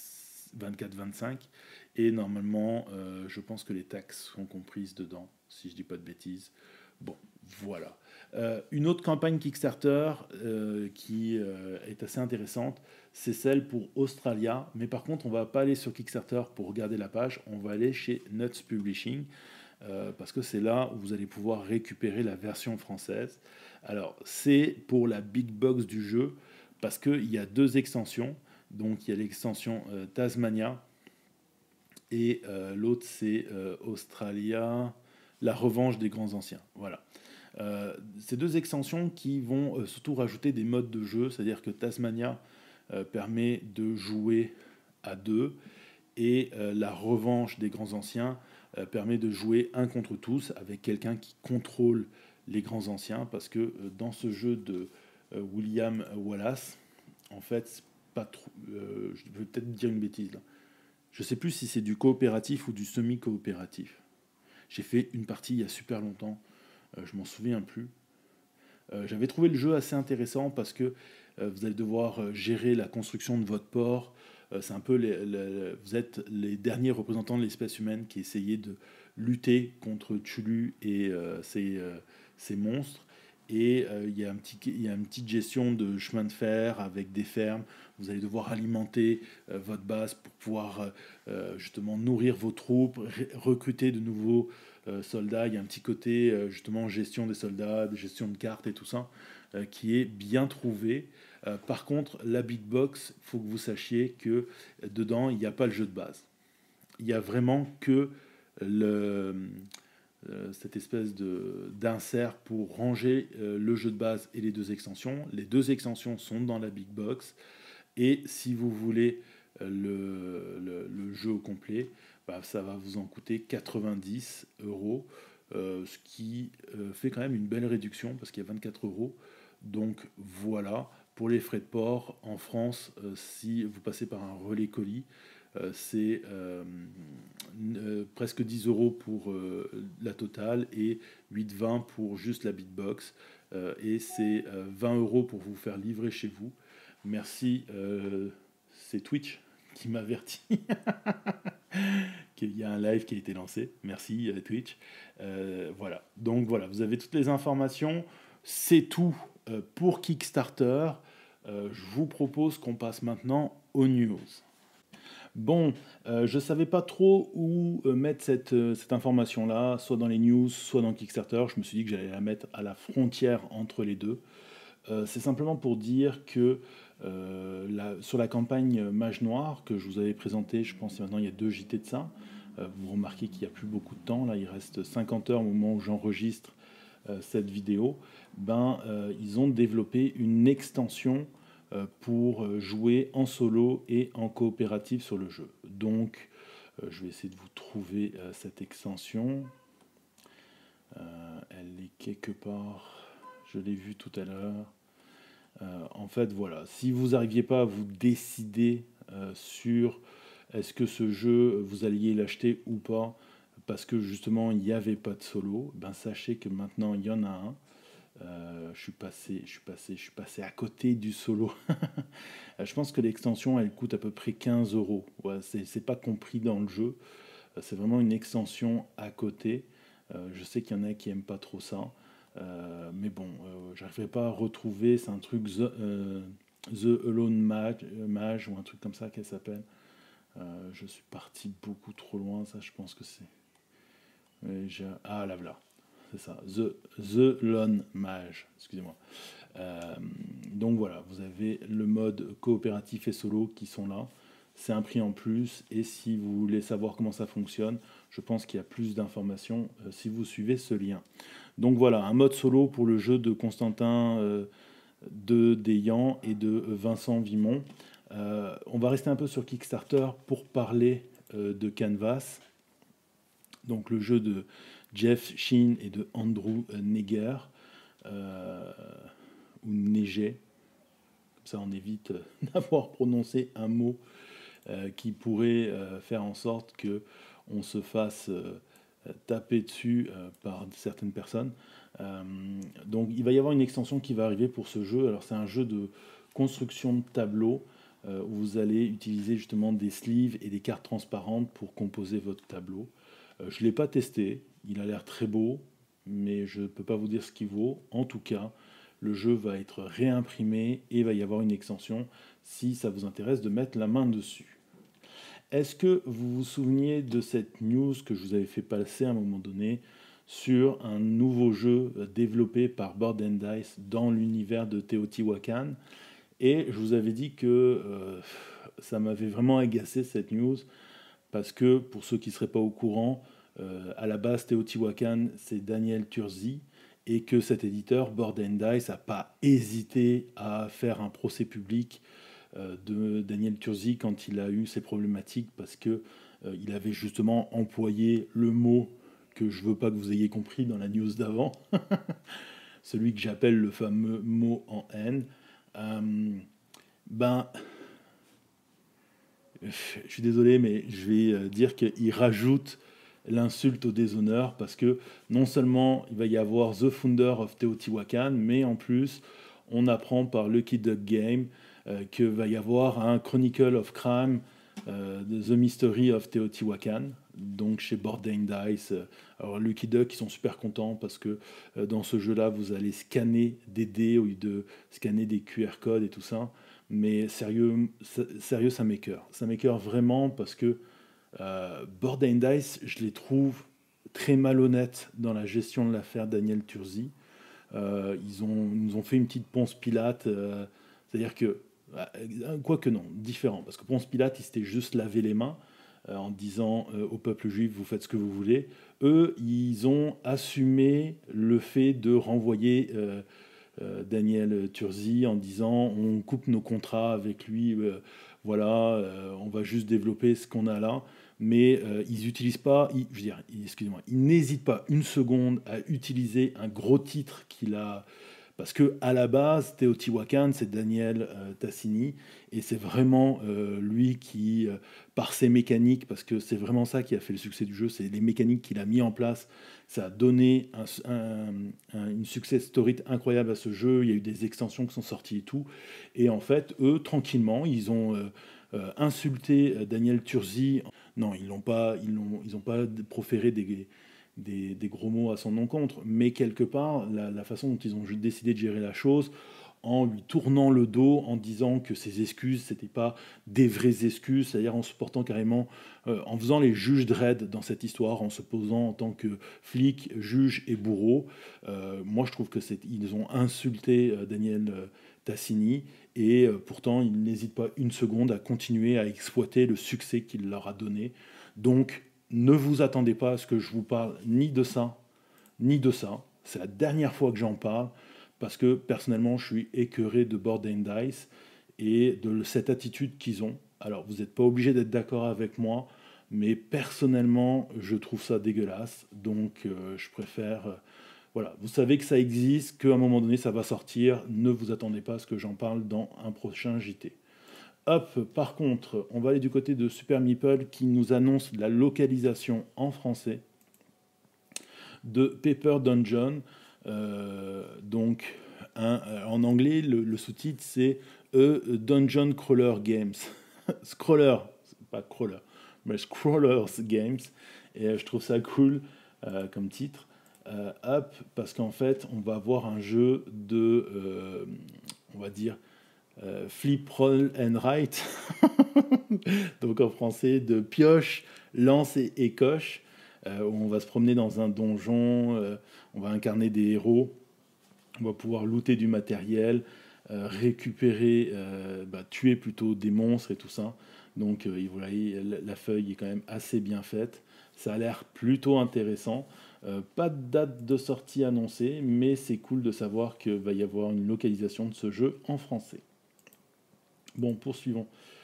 24-25. Et normalement, je pense que les taxes sont comprises dedans, si je dis pas de bêtises. Bon, voilà. Une autre campagne Kickstarter qui est assez intéressante, c'est celle pour Australia. Mais par contre, on va pas aller sur Kickstarter pour regarder la page, on va aller chez Nuts Publishing. Parce que c'est là où vous allez pouvoir récupérer la version française. Alors, c'est pour la big box du jeu, parce qu'il y a 2 extensions. Donc, il y a l'extension Tasmania, et l'autre, c'est Australia, la revanche des grands anciens. Voilà. Ces 2 extensions qui vont surtout rajouter des modes de jeu, c'est-à-dire que Tasmania permet de jouer à 2 et la revanche des grands anciens permet de jouer un contre tous avec quelqu'un qui contrôle les grands anciens parce que dans ce jeu de William Wallace, en fait, pas trop, je vais peut-être dire une bêtise là. Je sais plus si c'est du coopératif ou du semi-coopératif. J'ai fait une partie il y a super longtemps, je m'en souviens plus. J'avais trouvé le jeu assez intéressant parce que vous allez devoir gérer la construction de votre port. C'est un peu vous êtes les derniers représentants de l'espèce humaine qui essayaient de lutter contre Chulu et ses monstres. Et il y a une petite gestion de chemin de fer avec des fermes. Vous allez devoir alimenter votre base pour pouvoir justement nourrir vos troupes, recruter de nouveaux soldats. Il y a un petit côté justement gestion des soldats, gestion de cartes et tout ça qui est bien trouvé. Par contre, la big box, il faut que vous sachiez que dedans, il n'y a pas le jeu de base. il y a vraiment que le, cette espèce d'insert pour ranger le jeu de base et les deux extensions. Les deux extensions sont dans la big box. Et si vous voulez le jeu au complet, bah, ça va vous en coûter 90 euros, ce qui fait quand même une belle réduction parce qu'il y a 24 euros. Donc voilà, pour les frais de port en France, si vous passez par un relais colis, c'est presque 10 euros pour la totale et 8,20 pour juste la big box. Et c'est 20 euros pour vous faire livrer chez vous. Merci, c'est Twitch qui m'avertit qu'il y a un live qui a été lancé. Merci Twitch. Voilà. Donc voilà, vous avez toutes les informations. C'est tout pour Kickstarter. Je vous propose qu'on passe maintenant aux news. Bon, je ne savais pas trop où mettre cette information-là, soit dans les news, soit dans Kickstarter. Je me suis dit que j'allais la mettre à la frontière entre les deux. C'est simplement pour dire que sur la campagne Mage Noir que je vous avais présentée, je pense maintenant il y a 2 JT de ça, vous remarquez qu'il n'y a plus beaucoup de temps, là il reste 50 heures au moment où j'enregistre cette vidéo, ils ont développé une extension pour jouer en solo et en coopératif sur le jeu. Donc je vais essayer de vous trouver cette extension. Elle est quelque part, je l'ai vue tout à l'heure. En fait, voilà, si vous n'arriviez pas à vous décider sur est-ce que ce jeu, vous alliez l'acheter ou pas, parce que justement, il n'y avait pas de solo, sachez que maintenant, il y en a un. Je suis passé à côté du solo. Je pense que l'extension, elle coûte à peu près 15 euros. Ouais, c'est pas compris dans le jeu. C'est vraiment une extension à côté. Je sais qu'il y en a qui aiment pas trop ça. Mais bon, j'arriverai pas à retrouver, c'est un truc The Alone Mage ou un truc comme ça qu'elle s'appelle. Je suis parti beaucoup trop loin, ça je pense que c'est. Ah là voilà, c'est ça, The Lone Mage, excusez-moi. Donc voilà, vous avez le mode coopératif et solo qui sont là. C'est un prix en plus, et si vous voulez savoir comment ça fonctionne, je pense qu'il y a plus d'informations si vous suivez ce lien. Donc voilà, un mode solo pour le jeu de Constantin de Deyan et de Vincent Vimon. On va rester un peu sur Kickstarter pour parler de Canvas. Donc le jeu de Jeff Sheen et de Andrew Neger, ou Neger. Comme ça on évite d'avoir prononcé un mot qui pourrait faire en sorte que on se fasse taper dessus par certaines personnes. Donc il va y avoir une extension qui va arriver pour ce jeu. Alors c'est un jeu de construction de tableaux où vous allez utiliser justement des sleeves et des cartes transparentes pour composer votre tableau. Je ne l'ai pas testé, il a l'air très beau, mais je ne peux pas vous dire ce qu'il vaut. En tout cas, le jeu va être réimprimé et il va y avoir une extension si ça vous intéresse de mettre la main dessus. Est-ce que vous vous souveniez de cette news que je vous avais fait passer à un moment donné sur un nouveau jeu développé par Board & Dice dans l'univers de Teotihuacan? Et je vous avais dit que ça m'avait vraiment agacé cette news, parce que pour ceux qui ne seraient pas au courant, à la base Teotihuacan c'est Daniel Turzi, et que cet éditeur, Board & Dice, n'a pas hésité à faire un procès public de Daniel Turzi quand il a eu ces problématiques, parce que il avait justement employé le mot que je veux pas que vous ayez compris dans la news d'avant, celui que j'appelle le fameux mot en haine. Je suis désolé, mais je vais dire qu'il rajoute l'insulte au déshonneur, parce que non seulement il va y avoir The Founder of Teotihuacan, mais en plus on apprend par Lucky Duck Game que va y avoir un Chronicle of Crime, The Mystery of Teotihuacan, donc chez Board & Dice. Alors Lucky Duck, ils sont super contents parce que dans ce jeu-là, vous allez scanner des dés au lieu de scanner des QR codes et tout ça. Mais sérieux, ça m'écoeure. Ça m'écoeure vraiment, parce que Board & Dice, je les trouve très malhonnêtes dans la gestion de l'affaire Daniel Turzi. Ils nous ont fait une petite Ponce Pilate, c'est-à-dire que, quoique non, différent, parce que Ponce Pilate, il s'était juste lavé les mains. en disant au peuple juif, vous faites ce que vous voulez. Eux, ils ont assumé le fait de renvoyer Daniel Turzi en disant on coupe nos contrats avec lui, voilà, on va juste développer ce qu'on a là. Mais ils n'utilisent pas, je veux dire, excusez-moi, ils n'hésitent pas une seconde à utiliser un gros titre qu'il a. Parce que à la base, Teotihuacan, c'est Daniel Tassini, et c'est vraiment lui qui, par ses mécaniques, parce que c'est vraiment ça qui a fait le succès du jeu, c'est les mécaniques qu'il a mis en place, ça a donné une success story incroyable à ce jeu. Il y a eu des extensions qui sont sorties et tout, et en fait, eux, tranquillement, ils ont insulté Daniel Turzi. Non, ils ont pas proféré des gros mots à son encontre, mais quelque part, la façon dont ils ont décidé de gérer la chose, en lui tournant le dos, en disant que ses excuses, c'était pas des vraies excuses, c'est-à-dire en se portant carrément, en faisant les juges Dredd dans cette histoire, en se posant en tant que flic, juge et bourreau. Moi, je trouve que ils ont insulté Daniel Tassini, et pourtant, ils n'hésitent pas une seconde à continuer à exploiter le succès qu'il leur a donné. Donc, ne vous attendez pas à ce que je vous parle ni de ça, ni de ça. C'est la dernière fois que j'en parle, parce que personnellement, je suis écœuré de Board and Dice et de cette attitude qu'ils ont. Alors, vous n'êtes pas obligé d'être d'accord avec moi, mais personnellement, je trouve ça dégueulasse. Donc, je préfère... voilà, vous savez que ça existe, qu'à un moment donné, ça va sortir. Ne vous attendez pas à ce que j'en parle dans un prochain JT. Hop, par contre, on va aller du côté de Super Meeple qui nous annonce la localisation en français de Paper Dungeon. Donc, en anglais, le sous-titre c'est Dungeon Crawler Games. Scroller, pas crawler, mais Scrollers Games. Et je trouve ça cool comme titre. Hop, parce qu'en fait, on va avoir un jeu de, on va dire, flip, roll and write. Donc en français, de pioche, lance et coche. Où on va se promener dans un donjon, on va incarner des héros, on va pouvoir looter du matériel, récupérer, tuer plutôt des monstres et tout ça. Donc vous voyez, la feuille est quand même assez bien faite. Ça a l'air plutôt intéressant. Pas de date de sortie annoncée, mais c'est cool de savoir qu'il va y avoir une localisation de ce jeu en français. Bon, poursuivons.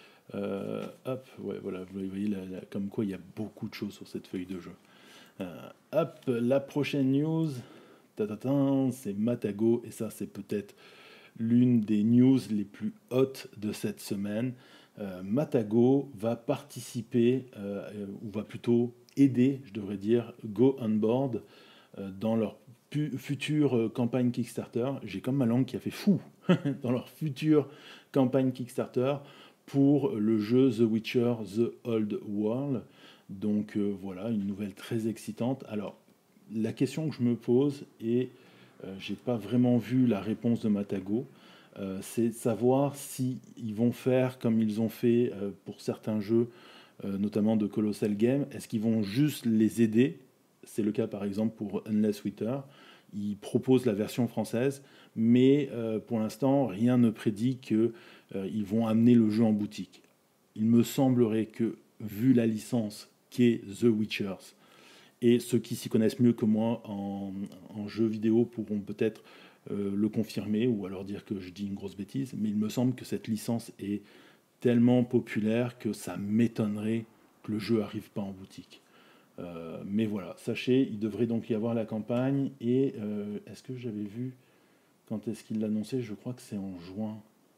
Hop, ouais, voilà, vous voyez comme quoi il y a beaucoup de choses sur cette feuille de jeu. Hop, la prochaine news, c'est Matago, et ça c'est peut-être l'une des news les plus hautes de cette semaine. Matago va participer, ou va plutôt aider, je devrais dire, Go On Board dans leur future campagne Kickstarter. J'ai comme ma langue qui a fait fou dans leur future campagne Kickstarter pour le jeu The Witcher The Old World. Donc voilà, une nouvelle très excitante. Alors, la question que je me pose, et j'ai pas vraiment vu la réponse de Matago, c'est de savoir si ils vont faire comme ils ont fait pour certains jeux, notamment de Colossal Game. Est-ce qu'ils vont juste les aider? C'est le cas par exemple pour Endless Winter. Ils proposent la version française, mais pour l'instant, rien ne prédit qu'ils vont amener le jeu en boutique. Il me semblerait que, vu la licence qu'est The Witchers, et ceux qui s'y connaissent mieux que moi en jeux vidéo pourront peut-être le confirmer, ou alors dire que je dis une grosse bêtise, mais il me semble que cette licence est tellement populaire que ça m'étonnerait que le jeu n'arrive pas en boutique. Mais voilà, sachez, il devrait donc y avoir la campagne, et est-ce que j'avais vu quand est-ce qu'il l'annonçait? Je crois que c'est en juin.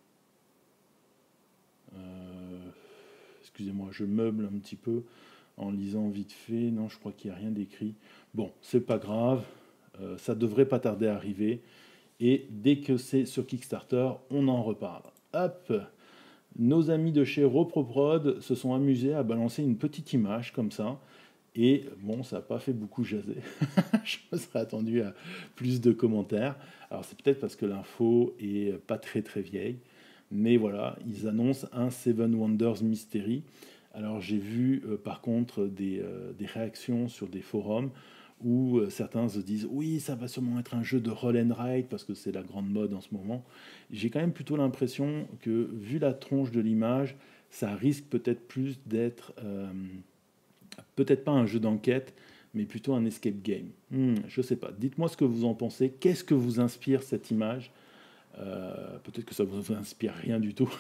Excusez-moi, je meuble un petit peu en lisant vite fait. Non, je crois qu'il n'y a rien d'écrit. Bon, c'est pas grave, ça devrait pas tarder à arriver. Et dès que c'est sur Kickstarter, on en reparle. Hop, nos amis de chez ReproProd se sont amusés à balancer une petite image comme ça. Et bon, ça n'a pas fait beaucoup jaser. Je me serais attendu à plus de commentaires. Alors c'est peut-être parce que l'info est pas très très vieille. Mais voilà, ils annoncent un Seven Wonders Mystery. Alors j'ai vu par contre des réactions sur des forums où certains se disent oui, ça va sûrement être un jeu de roll and write parce que c'est la grande mode en ce moment. J'ai quand même plutôt l'impression que vu la tronche de l'image, ça risque peut-être plus d'être Peut-être pas un jeu d'enquête, mais plutôt un escape game. Je sais pas. Dites-moi ce que vous en pensez. Qu'est-ce que vous inspire cette image? Peut-être que ça vous inspire rien du tout.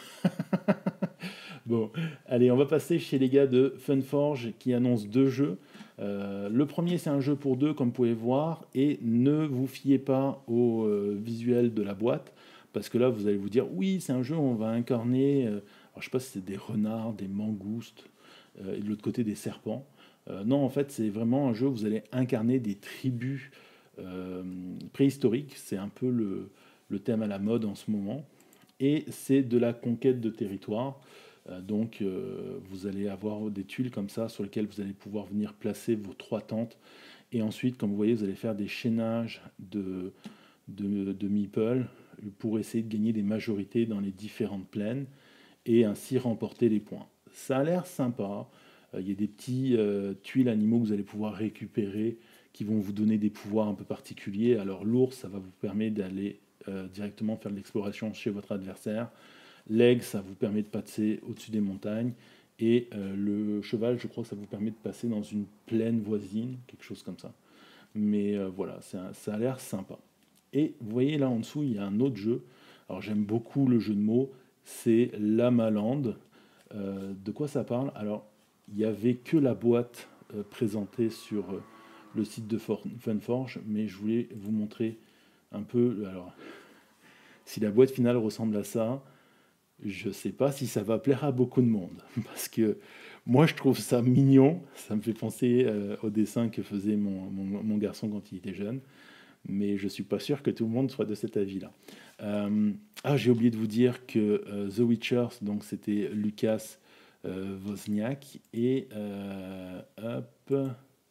Bon, allez, on va passer chez les gars de Funforge qui annoncent deux jeux. Le premier, c'est un jeu pour deux, comme vous pouvez voir, et ne vous fiez pas au visuel de la boîte, parce que là, vous allez vous dire, oui, c'est un jeu où on va incarner, alors, je sais pas si c'est des renards, des mangoustes, et de l'autre côté des serpents. Non, en fait, c'est vraiment un jeu où vous allez incarner des tribus préhistoriques. C'est un peu le thème à la mode en ce moment. Et c'est de la conquête de territoire. Donc, vous allez avoir des tuiles comme ça sur lesquelles vous allez pouvoir venir placer vos trois tentes. Et ensuite, comme vous voyez, vous allez faire des chaînages de meeple pour essayer de gagner des majorités dans les différentes plaines et ainsi remporter les points. Ça a l'air sympa. Il y a des petits tuiles animaux que vous allez pouvoir récupérer qui vont vous donner des pouvoirs un peu particuliers. Alors l'ours, ça va vous permettre d'aller directement faire de l'exploration chez votre adversaire. L'aigle, ça vous permet de passer au-dessus des montagnes. Et le cheval, je crois que ça vous permet de passer dans une plaine voisine, quelque chose comme ça. Mais voilà, ça a l'air sympa. Et vous voyez là en dessous, il y a un autre jeu. Alors j'aime beaucoup le jeu de mots, c'est Lamaland. De quoi ça parle? Alors, il n'y avait que la boîte présentée sur le site de Funforge, mais je voulais vous montrer un peu. Alors, si la boîte finale ressemble à ça, je ne sais pas si ça va plaire à beaucoup de monde. Parce que moi, je trouve ça mignon. Ça me fait penser au dessin que faisait mon garçon quand il était jeune. Mais je ne suis pas sûr que tout le monde soit de cet avis-là. J'ai oublié de vous dire que The Witcher, donc c'était Lucas Wozniak, et hop,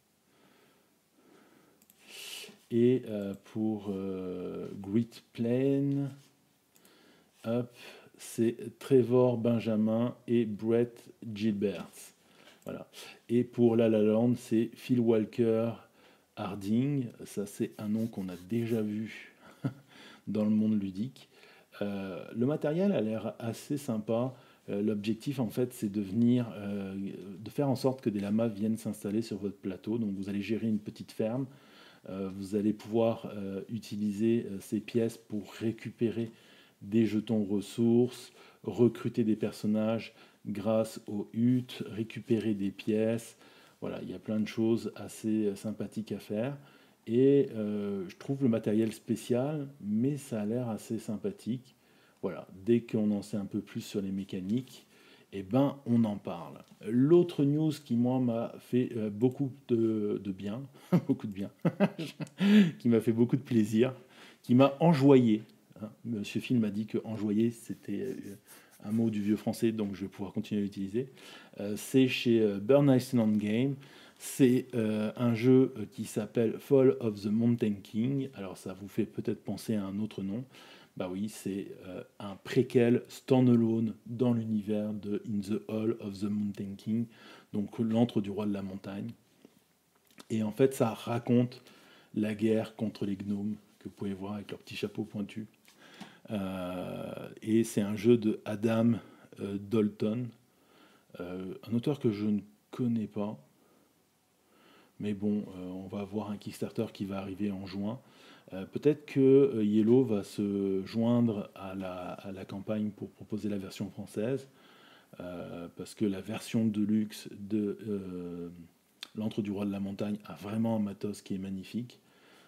et pour Great Plain, hop, c'est Trevor Benjamin et Brett Gilbert. Voilà. Et pour La La Land, c'est Phil Walker Harding. Ça, c'est un nom qu'on a déjà vu dans le monde ludique. Le matériel a l'air assez sympa. L'objectif, en fait, c'est de faire en sorte que des lamas viennent s'installer sur votre plateau. Donc, vous allez gérer une petite ferme. Vous allez pouvoir utiliser ces pièces pour récupérer des jetons ressources, recruter des personnages grâce aux huttes, récupérer des pièces. Voilà, il y a plein de choses assez sympathiques à faire. Et je trouve le matériel spécial, mais ça a l'air assez sympathique. Voilà, dès qu'on en sait un peu plus sur les mécaniques, eh ben, on en parle. L'autre news qui, moi, m'a fait beaucoup de bien, beaucoup de bien, qui m'a fait beaucoup de plaisir, qui m'a enjoyé. Hein. Monsieur Phil m'a dit que enjoyer, c'était un mot du vieux français, donc je vais pouvoir continuer à l'utiliser. C'est chez Burn Island Game. C'est un jeu qui s'appelle Fall of the Mountain King. Alors ça vous fait peut-être penser à un autre nom. Bah oui, c'est un préquel standalone dans l'univers de In the Hall of the Mountain King, donc l'antre du roi de la montagne. Et en fait, ça raconte la guerre contre les gnomes que vous pouvez voir avec leur petit chapeau pointu. Et c'est un jeu de Adam Dalton, un auteur que je ne connais pas. Mais bon, on va avoir un Kickstarter qui va arriver en juin. Peut-être que Yellow va se joindre à la campagne pour proposer la version française, parce que la version de luxe de L'Antre du Roi de la Montagne a vraiment un matos qui est magnifique.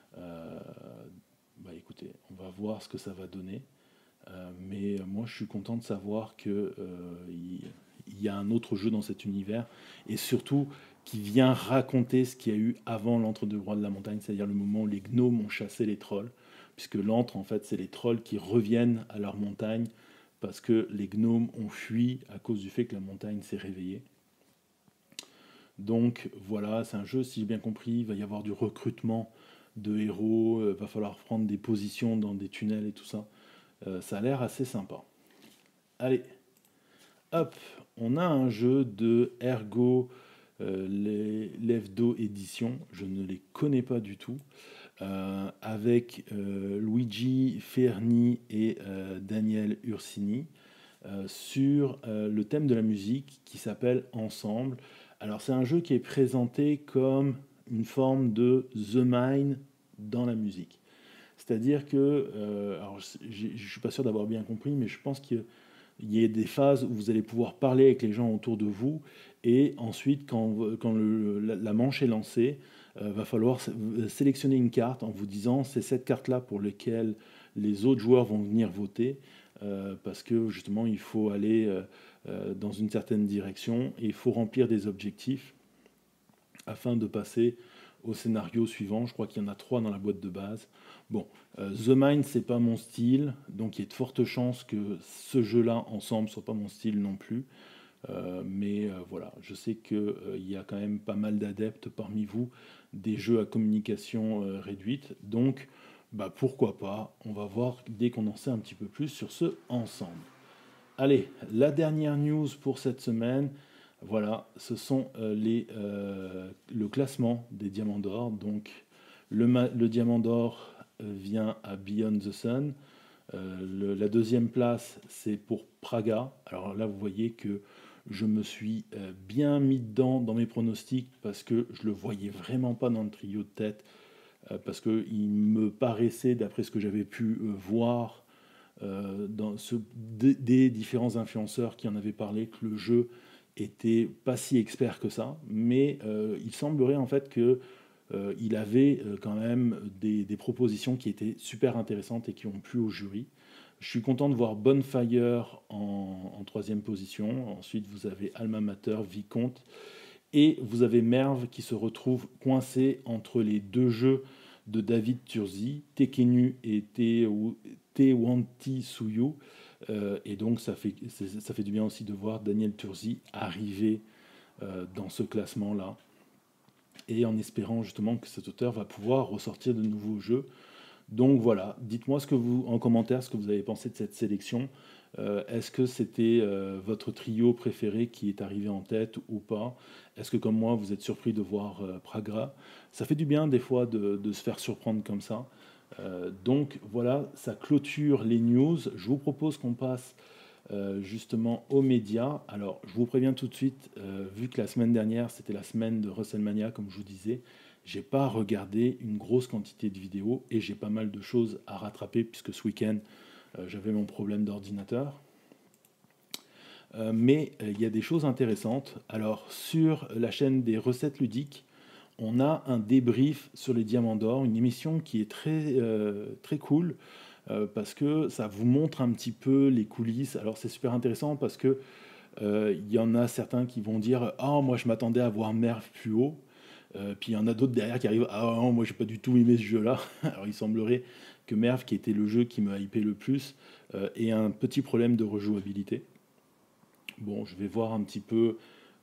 Écoutez, on va voir ce que ça va donner. Mais moi, je suis content de savoir qu'il y a un autre jeu dans cet univers, et surtout qui vient raconter ce qu'il y a eu avant l'antre du roi de la montagne, c'est-à-dire le moment où les gnomes ont chassé les trolls, puisque l'antre, en fait, c'est les trolls qui reviennent à leur montagne parce que les gnomes ont fui à cause du fait que la montagne s'est réveillée. Donc voilà, c'est un jeu, si j'ai bien compris, il va y avoir du recrutement de héros, il va falloir prendre des positions dans des tunnels et tout ça. Ça a l'air assez sympa. Allez, hop, on a un jeu de Ergo, les Levdo Édition, je ne les connais pas du tout, avec Luigi Ferni et Daniel Ursini, sur le thème de la musique qui s'appelle Ensemble. Alors c'est un jeu qui est présenté comme une forme de The Mind dans la musique. C'est-à-dire que, alors je ne suis pas sûr d'avoir bien compris, mais je pense qu'il y a des phases où vous allez pouvoir parler avec les gens autour de vous, et ensuite, quand la manche est lancée, va falloir sélectionner une carte en vous disant c'est cette carte-là pour laquelle les autres joueurs vont venir voter, parce que justement il faut aller dans une certaine direction et il faut remplir des objectifs afin de passer au scénario suivant. Je crois qu'il y en a 3 dans la boîte de base. Bon, The Mind, c'est pas mon style, donc il y a de fortes chances que ce jeu-là ensemble soit pas mon style non plus. Mais voilà, je sais qu'il y a quand même pas mal d'adeptes parmi vous des jeux à communication réduite, donc bah, pourquoi pas, on va voir dès qu'on en sait un petit peu plus sur ce ensemble. Allez, la dernière news pour cette semaine, voilà, ce sont le classement des diamants d'or. Donc, le diamant d'or vient à Beyond the Sun. La deuxième place, c'est pour Praga. Alors là, vous voyez que je me suis bien mis dedans dans mes pronostics parce que je le voyais vraiment pas dans le trio de tête. Parce qu'il me paraissait, d'après ce que j'avais pu voir, des différents influenceurs qui en avaient parlé, que le jeu était pas si expert que ça, mais il semblerait en fait que il avait quand même des propositions qui étaient super intéressantes et qui ont plu au jury. Je suis content de voir Bonfire en troisième position. Ensuite, vous avez Alma Mater, Vicomte. Et vous avez Merv qui se retrouve coincé entre les deux jeux de David Turzi, Tekenu et Tewanti Suyu. Et donc ça fait du bien aussi de voir Daniel Turzi arriver dans ce classement-là. Et en espérant justement que cet auteur va pouvoir ressortir de nouveaux jeux. Donc voilà, dites-moi en commentaire ce que vous avez pensé de cette sélection. Est-ce que c'était votre trio préféré qui est arrivé en tête ou pas? Est-ce que comme moi, vous êtes surpris de voir Pragra? Ça fait du bien des fois de se faire surprendre comme ça. Donc voilà, ça clôture les news. Je vous propose qu'on passe justement aux médias. Alors je vous préviens tout de suite, vu que la semaine dernière, c'était la semaine de WrestleMania, comme je vous disais, j'ai pas regardé une grosse quantité de vidéos et j'ai pas mal de choses à rattraper puisque ce week-end, j'avais mon problème d'ordinateur. Mais il y a des choses intéressantes. Alors, sur la chaîne des recettes ludiques, on a un débrief sur les diamants d'or, une émission qui est très cool parce que ça vous montre un petit peu les coulisses. Alors, c'est super intéressant parce que il y en a certains qui vont dire ah, moi je m'attendais à voir Merv plus haut. Puis il y en a d'autres derrière qui arrivent ah non, moi j'ai pas du tout aimé ce jeu-là. Alors il semblerait que Merv, qui était le jeu qui me hypé le plus, ait un petit problème de rejouabilité. Bon, je vais voir un petit peu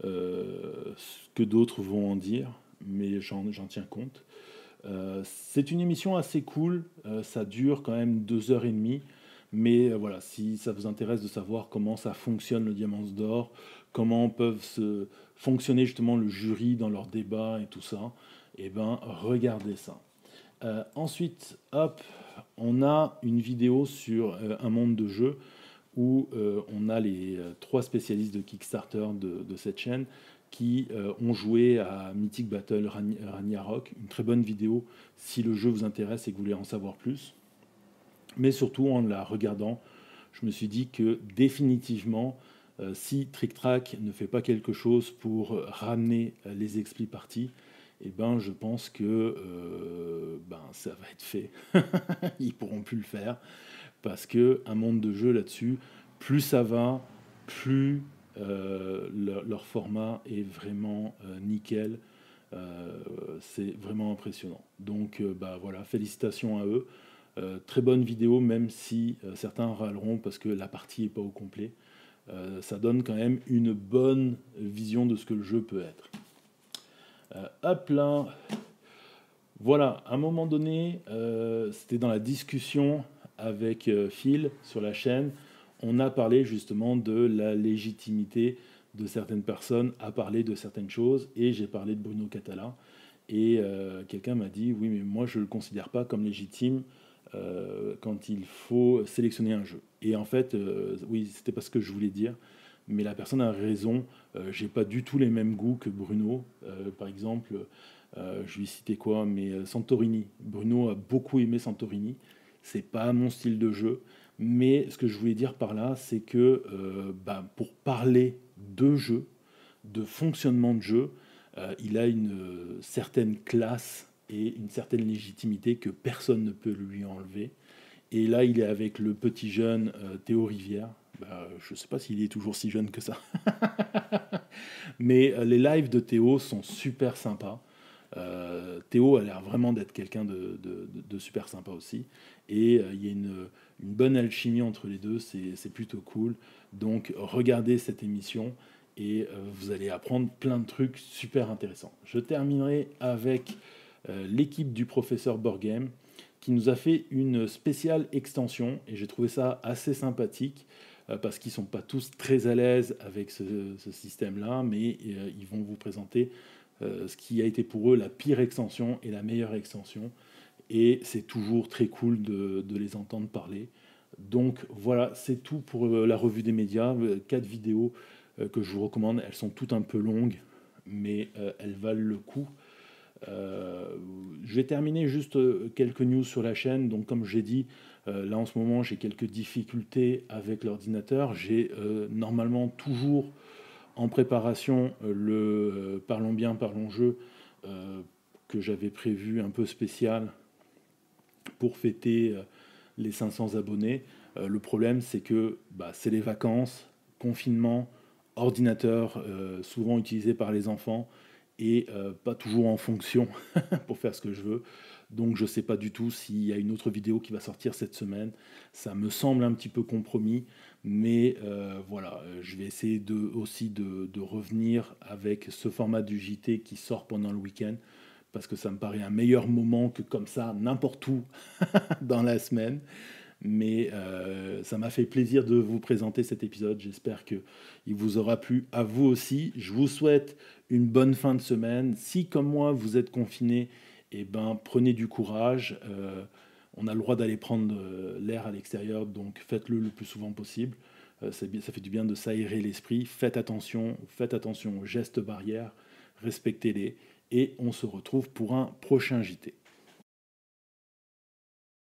ce que d'autres vont en dire, mais j'en tiens compte. C'est une émission assez cool, ça dure quand même 2 heures et demie, mais voilà, si ça vous intéresse de savoir comment ça fonctionne le Diamants d'Or, comment peuvent fonctionner justement le jury dans leurs débats et tout ça, eh ben regardez ça. Ensuite, hop, on a une vidéo sur un monde de jeu où on a les 3 spécialistes de Kickstarter de cette chaîne qui ont joué à Mythic Battle Ragnarok, une très bonne vidéo si le jeu vous intéresse et que vous voulez en savoir plus. Mais surtout en la regardant, je me suis dit que définitivement, si Trick Track ne fait pas quelque chose pour ramener les expli parties, eh ben, je pense que ça va être fait. Ils pourront plus le faire parce que un monde de jeu là-dessus, plus ça va, plus leur format est vraiment nickel. C'est vraiment impressionnant. Donc voilà, félicitations à eux. Très bonne vidéo, même si certains râleront parce que la partie n'est pas au complet. Ça donne quand même une bonne vision de ce que le jeu peut être. Hop là. Voilà, à un moment donné, c'était dans la discussion avec Phil sur la chaîne, on a parlé justement de la légitimité de certaines personnes à parler de certaines choses, et j'ai parlé de Bruno Catala, et quelqu'un m'a dit, oui, mais moi je ne le considère pas comme légitime quand il faut sélectionner un jeu. Et en fait, oui, c'était pas ce que je voulais dire. mais la personne a raison. J'ai pas du tout les mêmes goûts que Bruno. Par exemple, je lui citais quoi, mais Santorini. Bruno a beaucoup aimé Santorini. C'est pas mon style de jeu, mais ce que je voulais dire par là, c'est que pour parler de jeu, de fonctionnement de jeu, il a une certaine classe et une certaine légitimité que personne ne peut lui enlever. Et là, il est avec le petit jeune Théo Rivière. Je ne sais pas s'il est toujours si jeune que ça. Mais les lives de Théo sont super sympas. Théo a l'air vraiment d'être quelqu'un de super sympa aussi. Et il y a une bonne alchimie entre les deux, c'est plutôt cool. Donc regardez cette émission et vous allez apprendre plein de trucs super intéressants. Je terminerai avec l'équipe du professeur Borghem qui nous a fait une spéciale extension et j'ai trouvé ça assez sympathique parce qu'ils ne sont pas tous très à l'aise avec ce système-là, mais ils vont vous présenter ce qui a été pour eux la pire extension et la meilleure extension. Et c'est toujours très cool de les entendre parler. Donc voilà, c'est tout pour la revue des médias. 4 vidéos que je vous recommande. Elles sont toutes un peu longues, mais elles valent le coup. Je vais terminer juste quelques news sur la chaîne. Donc comme j'ai dit, là en ce moment j'ai quelques difficultés avec l'ordinateur. J'ai normalement toujours en préparation le Parlons bien, parlons jeu que j'avais prévu un peu spécial pour fêter les 500 abonnés. Le problème c'est que c'est les vacances, confinement, ordinateur souvent utilisé par les enfants et pas toujours en fonction pour faire ce que je veux. Donc je ne sais pas du tout s'il y a une autre vidéo qui va sortir cette semaine. Ça me semble un petit peu compromis, mais voilà, je vais essayer aussi de revenir avec ce format du JT qui sort pendant le week-end, parce que ça me paraît un meilleur moment que comme ça, n'importe où dans la semaine. Mais ça m'a fait plaisir de vous présenter cet épisode. J'espère qu'il vous aura plu à vous aussi. Je vous souhaite une bonne fin de semaine. Si, comme moi, vous êtes confiné, eh ben, prenez du courage. On a le droit d'aller prendre l'air à l'extérieur, donc faites-le le plus souvent possible. Ça fait du bien de s'aérer l'esprit. Faites attention aux gestes barrières, respectez-les. Et on se retrouve pour un prochain JT.